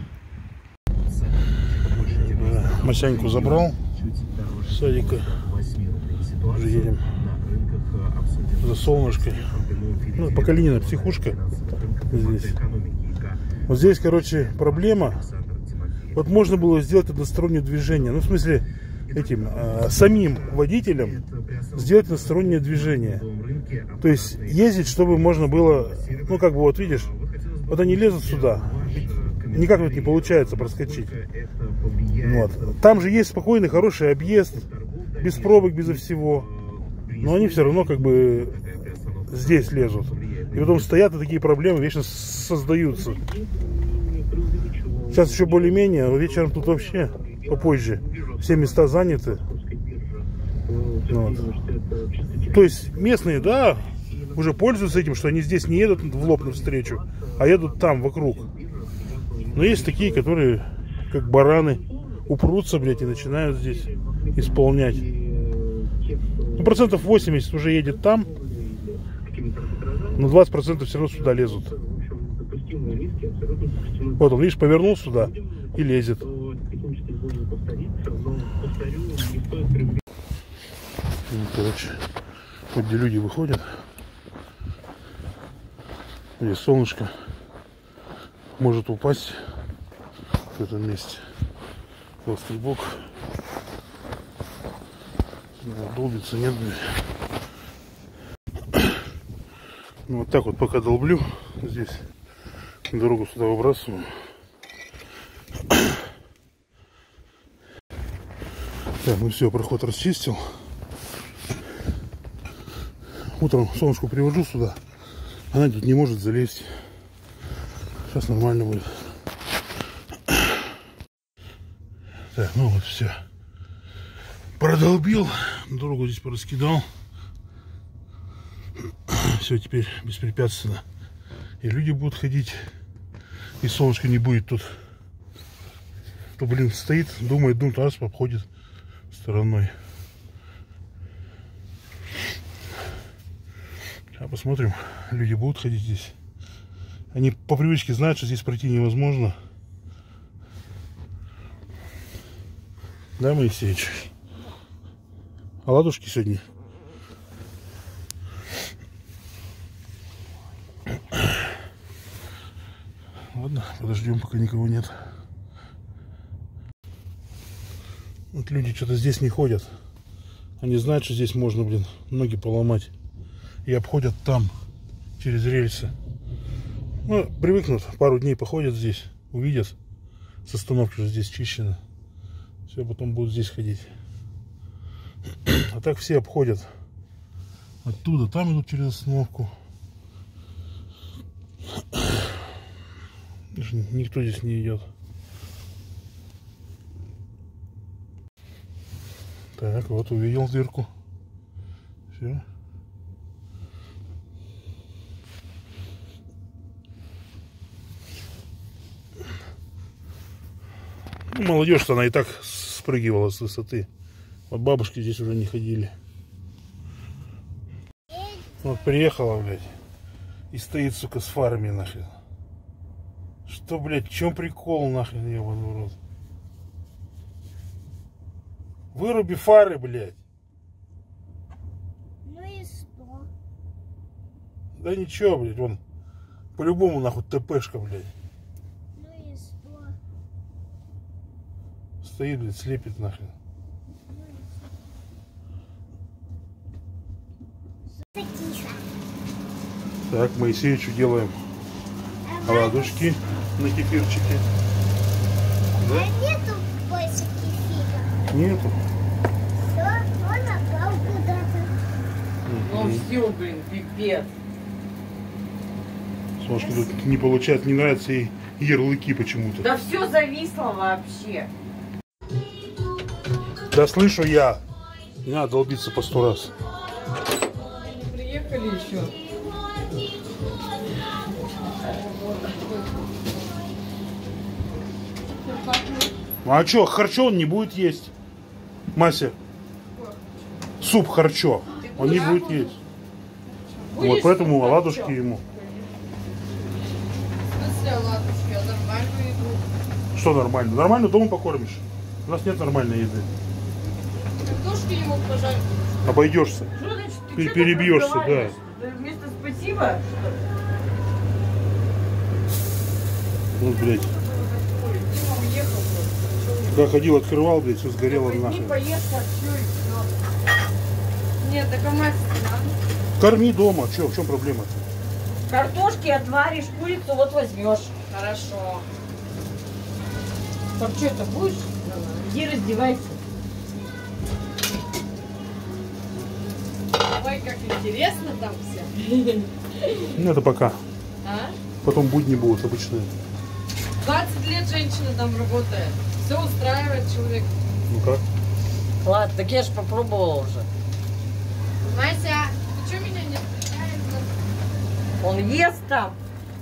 Масяньку забрал с садика. Уже едем за солнышко. Ну, по Калинина психушка здесь. Вот здесь, короче, проблема. Вот можно было сделать одностороннее движение. Ну, в смысле, этим э, самим водителям сделать одностороннее движение. То есть ездить, чтобы можно было, ну как бы вот видишь, вот они лезут сюда, никак вот не получается проскочить. Вот. Там же есть спокойный, хороший объезд, без пробок, безо всего. Но они все равно как бы здесь лезут. И потом стоят, и такие проблемы вечно создаются. Сейчас еще более-менее, а вечером тут вообще попозже. Все места заняты. Вот. То есть местные, да, уже пользуются этим, что они здесь не едут в лоб навстречу, а едут там, вокруг. Но есть такие, которые, как бараны, упрутся, блядь, и начинают здесь исполнять. Ну, процентов восемьдесят уже едет там, но двадцать процентов все равно сюда лезут. Вот он, видишь, повернул сюда и лезет. Ну, короче, вот где люди выходят. Здесь солнышко может упасть в этом месте. Острый бок. Долбится, нет, блядь. Ну, вот так вот пока долблю здесь. Дорогу сюда выбрасываю. Так, ну все, проход расчистил. Утром солнышку привожу сюда. Она тут не может залезть. Сейчас нормально будет. Так, ну вот все. Продолбил. Дорогу здесь пораскидал. Все, теперь беспрепятственно. И люди будут ходить. И солнышко не будет тут. То, блин, стоит, думает, думает, раз обходит стороной. А посмотрим, люди будут ходить здесь. Они по привычке знают, что здесь пройти невозможно. Да, Моисеевич? А ладушки сегодня? Ладно, подождем, пока никого нет. Вот люди что-то здесь не ходят. Они знают, что здесь можно, блин, ноги поломать. И обходят там, через рельсы. Ну, привыкнут, пару дней походят здесь, увидят. С остановки уже здесь чищено. Все, потом будут здесь ходить. А так все обходят. Оттуда, там идут через остановку. Никто здесь не идет. Так, вот увидел дырку. Все. Ну, молодежь-то она и так спрыгивала с высоты. Вот бабушки здесь уже не ходили. Вот приехала, блядь, и стоит, сука, с фарами, нахрен. Что, блядь, в чем прикол, нахрен, ебаный в рот? Выруби фары, блядь. Ну и что? Да ничего, блядь, вон. По-любому, нахуй, ТПшка, блядь. Ну и что? Стоит, блядь, слепит, нахрен. Тихо. Так, Моисеевичу делаем ладушки на кефирчике. А нету больше кефира? Нету. Все, он опал куда-то. Ну все, блин, пипец. Солнышко тут не получается, не нравятся ей ярлыки почему-то. Да все зависло вообще. Да слышу я. Не надо долбиться по сто раз. Приехали еще. Ну а что, харчо он не будет есть. Мася, суп харчо он не будет есть. Вот поэтому оладушки ему. В смысле оладушки? А нормальную еду? Что нормально? Нормально дома покормишь. У нас нет нормальной еды. Картошки ему пожарить. Обойдешься. Что значит? Ты Ты чё перебьешься, так да. разговариваешь? Да вместо спасибо, что ли? Вот, блядь. Дима уехал просто. Когда ходил, открывал, блядь, все сгорело Возьми, нахрен. поешь, все и все. Нет, так а мать надо. Корми дома. Че, в чем проблема? Картошки отваришь, курицу вот возьмешь. Хорошо. Так что это будешь? Иди раздевайся. Ой, как интересно там все. Ну, это пока. А? Потом будни будут обычные. двадцать лет женщина там работает. Все устраивает человек. Ну как? Ладно, так я же попробовала уже. Мася, ты что меня не встречаешь? Он ест там.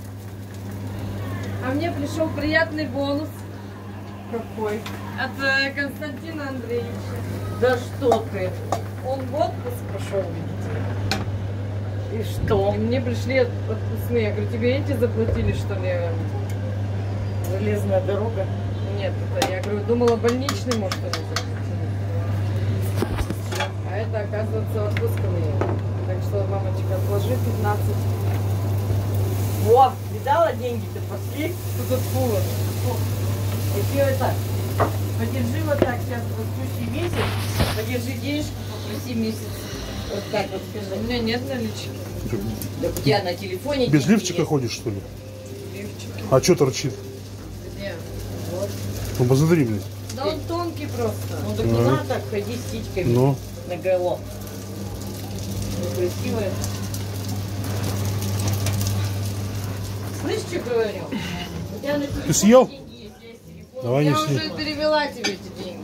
А мне пришел приятный бонус. Какой? От э, Константина Андреевича. Да что ты? Он в отпуск пошел, видите. И что? И мне пришли от- отпускные. Я говорю, тебе эти заплатили, что ли? Железная дорога. Нет, это я говорю, думала, больничный, может, они заплатили. А это, оказывается, отпускные. Так что, мамочка, отложи пятнадцать. Во, видала, деньги-то пошли? Тут фула. Еще это, подержи вот так сейчас растущий месяц, подержи денежку, попроси месяц. Вот так вот У скажи. меня нет налички. Да у тебя на телефоне Без деньги лифчика есть. ходишь, что ли? Лифчики. А что торчит? Где? Вот. Ну, посмотри, блин. Да он тонкий просто. Ну так не Ага. надо так ходить с титьками Ну, на голову. Красивая. Слышь, что говорю? У тебя на телефоне съел? деньги есть, я с телефона. давай Я неси. уже перевела тебе эти деньги.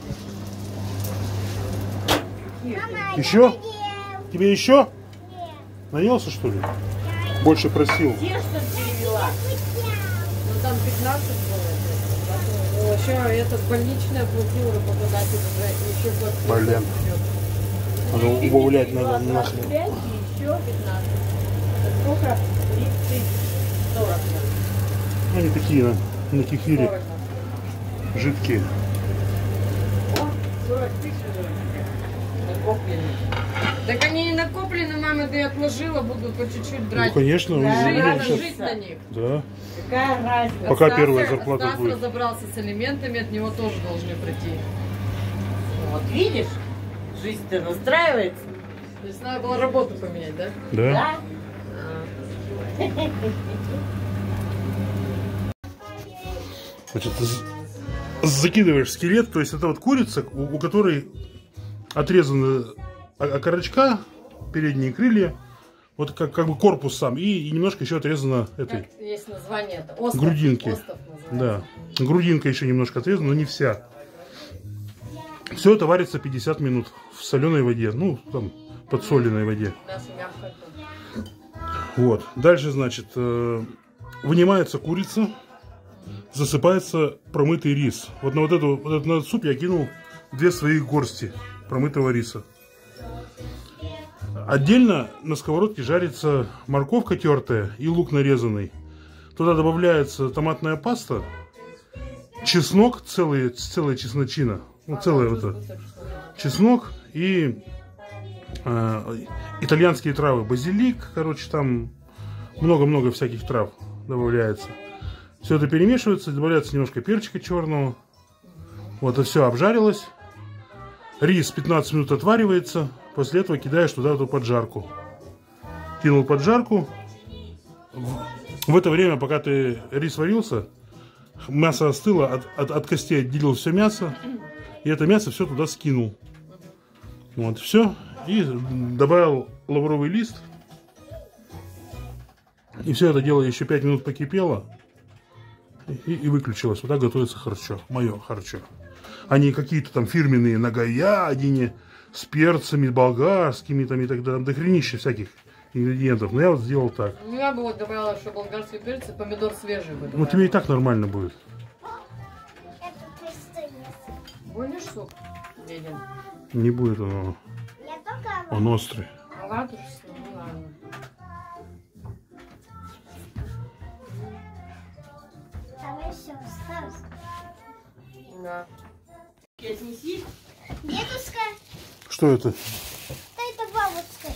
Мама, Еще? я ем. Тебе еще? Нет. Наелся, что ли? Больше просил. Где что перевела? Ну там пятнадцать было. Ну, еще этот больничный оплатил работодатель уже. Еще год. Блин. Надо убавлять надо нахрен. двадцать пять и еще пятнадцать. Это сколько? тридцать, сорок. Ну, они такие на, на кефире, сорок. жидкие. О, сорок тысяч уже накоплены. Так они не накоплены, мама, ты отложила, буду по чуть-чуть Ну, брать. конечно, Да, уже Надо сейчас. жить на них. Да. Какая разница? Пока Стас- первая зарплата Стас будет. разобрался с алиментами, от него тоже должны прийти. Вот видишь, жизнь-то настраивается. То есть надо было работу поменять, да? Да? Да? Значит, з- закидываешь скелет, то есть это вот курица, у, у которой отрезаны о- окорочка, передние крылья, вот как, как бы корпус сам, и, и немножко еще отрезано этой Как есть название это? Остров. грудинки. Остров называется. Да, грудинка еще немножко отрезана, но не вся. Все это варится пятьдесят минут в соленой воде, ну, там, подсоленной воде. Мясо мягкое. там. Вот. Дальше, значит, э, вынимается курица, засыпается промытый рис. Вот на вот, эту, вот этот, на этот суп я кинул две своих горсти промытого риса. Отдельно на сковородке жарится морковка тертая и лук нарезанный. Туда добавляется томатная паста, чеснок, целый, целая чесночина, ну, целая вот это, чеснок и э, итальянские травы, базилик, короче, там много-много всяких трав добавляется. Все это перемешивается, добавляется немножко перчика черного. Вот, и все обжарилось. Рис пятнадцать минут отваривается. После этого кидаешь туда эту поджарку. Кинул поджарку. В, в это время, пока ты рис варился, мясо остыло, от, от, от костей отделил все мясо. И это мясо все туда скинул. Вот, все. И добавил лавровый лист. И все это дело еще пять минут покипело. И, и выключилось. Вот так готовится харчо. Мое харчо. А не какие-то там фирменные на говядине с перцами болгарскими там и так далее. Там дохренища всяких ингредиентов. Но я вот сделал так. Ну, я бы вот добавила еще болгарский перец и помидор свежий бы Ну добавила. тебе и так нормально будет. Это пустынец. Будешь суп? Беден. Не будет оно. Я только Он острый. Ну ладно, что, ну ладно. давай все осталось. Да. Отнеси. Дедушка, Что это? да это бабушка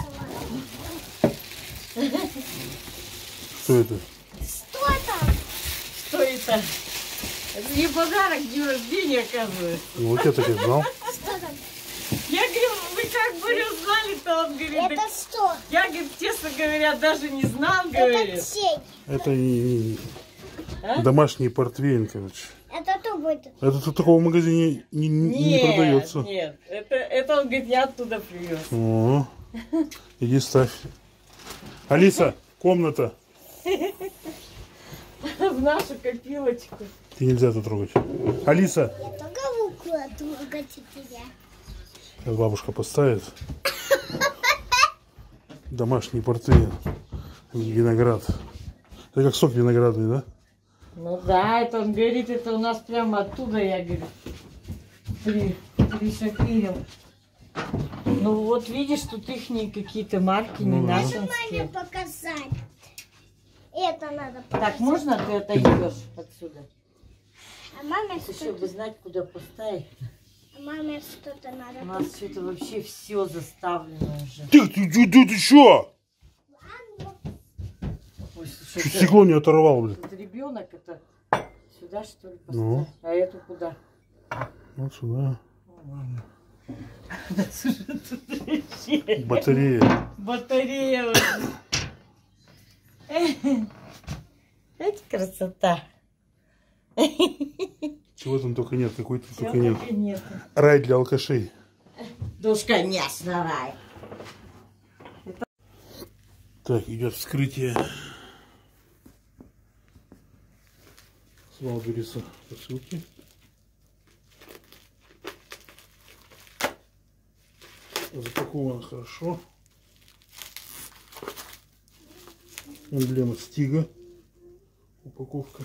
рисовала. Что это? Что там? Что это? Это не подарок, день рождения, оказывается. Ну вот я так и знал. Что там? Я говорю, вы как, говорю, знали-то, он говорит, Это так что? я, говорит, честно говоря, даже не знал, говорит. Это чей? Это не, не- А? домашний портвейн, короче. Это кто будет? Это тут такого в магазине не, не- не Нет, продается. нет, это, это он, говорит, я оттуда привез. О, иди ставь. Алиса, комната. В нашу копилочку. Ты нельзя тут трогать. Алиса. Я только луку трогать тебя. Сейчас бабушка поставит. Домашний портвейн. Виноград. Это как сок виноградный, да? Ну да, это он говорит, это у нас прямо оттуда, я говорю, при, пришоферил. Ну вот видишь, тут их какие-то марки, не Ну да. Маме нашинские. показать. Это надо показать. Так, можно ты отойдешь отсюда? А маме Еще что-то, бы знать, куда поставить. маме что-то надо У нас что-то вообще все заставлено уже. Ты, ты, ты, ты, ты что? Ой, слушай, Чуть это- стекло не оторвал, блин. Тут ребенок это сюда что ли поставить? Ну. А эту куда? Вот сюда. Да, слушай, тут вообще Батарея. батарея. вот. Это красота. Чего там только нет, какой тут Чего только нет. только нет. Рай для алкашей. Да уж, конечно, рай. Так, идет вскрытие. Снова берется посылки. Запаковано хорошо. Эмблема Стига. Упаковка.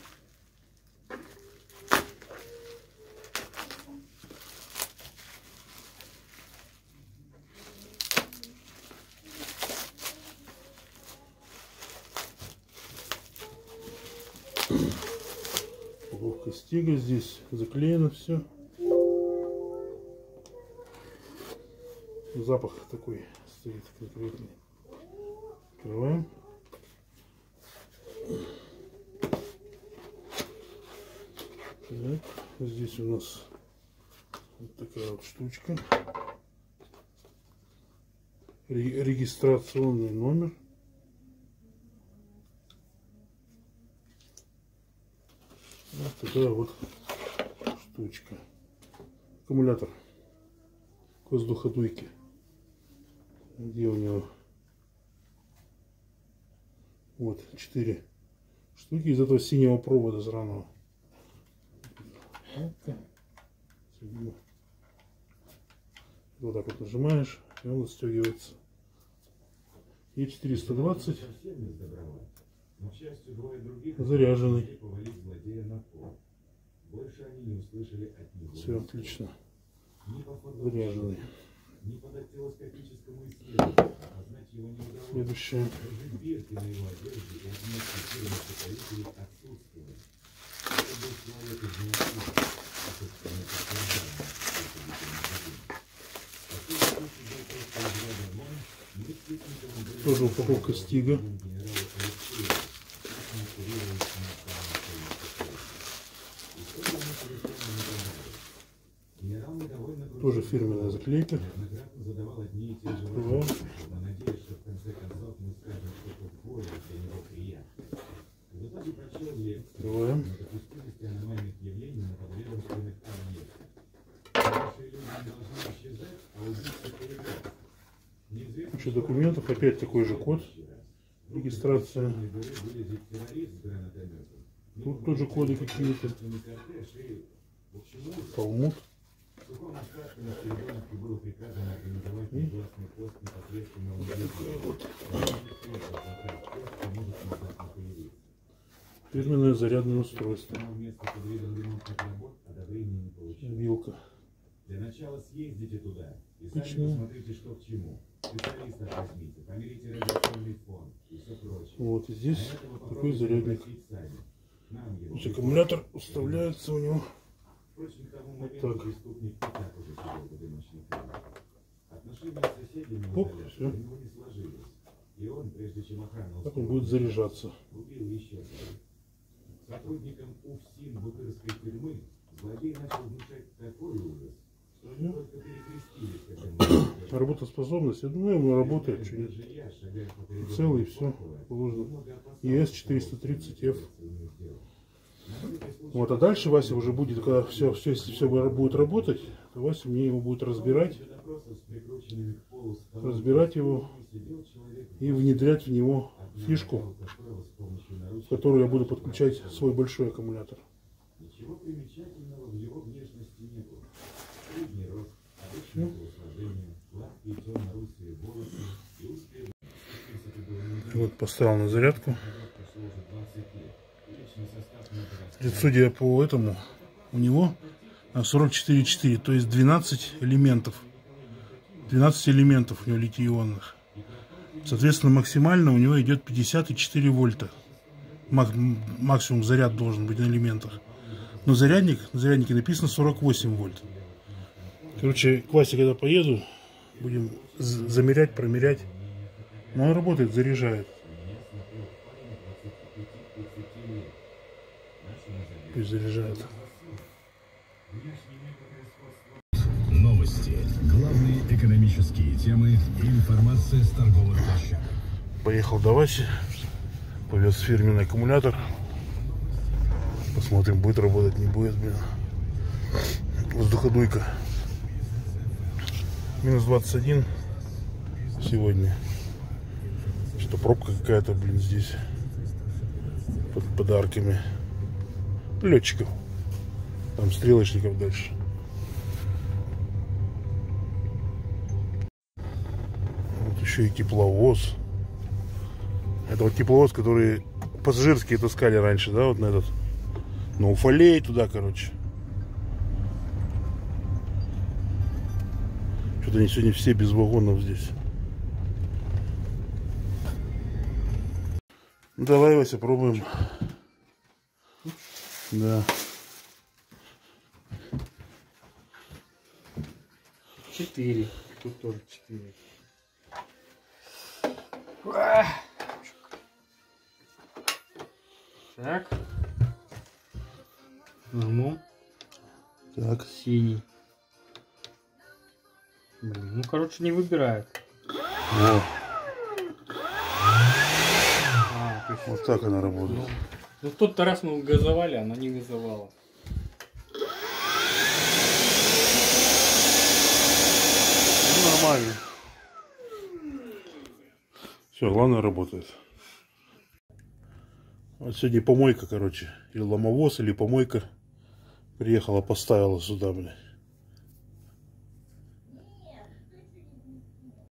Упаковка Стига. Здесь заклеено все. Запах такой стоит конкретный. Открываем. Так, здесь у нас вот такая вот штучка. Ре- регистрационный номер. Вот такая вот штучка. Аккумулятор к воздуходуйке. Где у него? Вот, четыре штуки из этого синего провода сраного. Вот так вот нажимаешь, и он застегивается. И четыреста двадцать заряженный. Все отлично. Заряженный. Следующее. Тоже упаковка Стига. Тоже фирменная заклейка. Открываем. Открываем. Куча документов. Опять такой же код. Регистрация. Тут тоже коды какие-то. Талмуд. И фирменное зарядное устройство. Вилка. Для начала съездите туда и сами Отлично. посмотрите, что к чему. Специалистов возьмите, померите радиационный фон и все прочее. Вот и здесь А этого такой попробуйте зарядник. попросить сами. Нам его Значит, аккумулятор вставляется у него. Впрочем, к тому моменту Так. преступник и так уже сидел в одиночной камере. Отношения с соседями Оп, на всё. у него не сложились. И он, прежде чем охрана Так он будет заряжаться. убил еще двоих. Сотрудникам УФСИН Бутырской тюрьмы злодей начал внушать такой ужас, Работоспособность, я думаю, он работает. Целый, все положено. и эс четыреста тридцать эф. Вот, а дальше Вася уже будет, когда все, все, если все будет работать, то Вася мне его будет разбирать, разбирать его и внедрять в него фишку, в которую я буду подключать свой большой аккумулятор. Ничего примечательного в его внешности не было. Средний рост, обычное телосложение, гладкие темно-русые волосы и узкие... Вот поставил на зарядку. Судя по этому, у него сорок четыре и четыре, то есть двенадцать элементов. двенадцать элементов у него литий-ионных. Соответственно, максимально у него идет пятьдесят четыре вольта. Максимум заряд должен быть на элементах. Но зарядник, на заряднике написано сорок восемь вольт. Короче, к Васе, когда поеду, будем замерять, промерять. Но он работает, заряжает. Пусть заряжает. Новости, главные экономические темы и информация с торговых площадок. Поехал до Васи, повез фирменный аккумулятор. Посмотрим, будет работать, не будет, блин. Воздуходуйка. Минус двадцать один сегодня. Что пробка какая-то, блин, здесь. Под подарками. Летчиков. Там стрелочников дальше. Вот еще и тепловоз. Это вот тепловоз, который пассажирские таскали раньше, да, вот на этот. На Уфалей туда, короче. Что-то они сегодня все без вагонов здесь. Давай, Вася, пробуем. Да. Четыре. Тут тоже четыре. Так. Ну. Так. Синий. Блин, ну, короче, не выбирает. О. А, есть... Вот так она работает. Ну, ну, в тот-то раз мы газовали, она не газовала. Ну, нормально. Все, главное, работает. Вот сегодня помойка, короче. Или ломовоз, или помойка. Приехала, поставила сюда, блядь.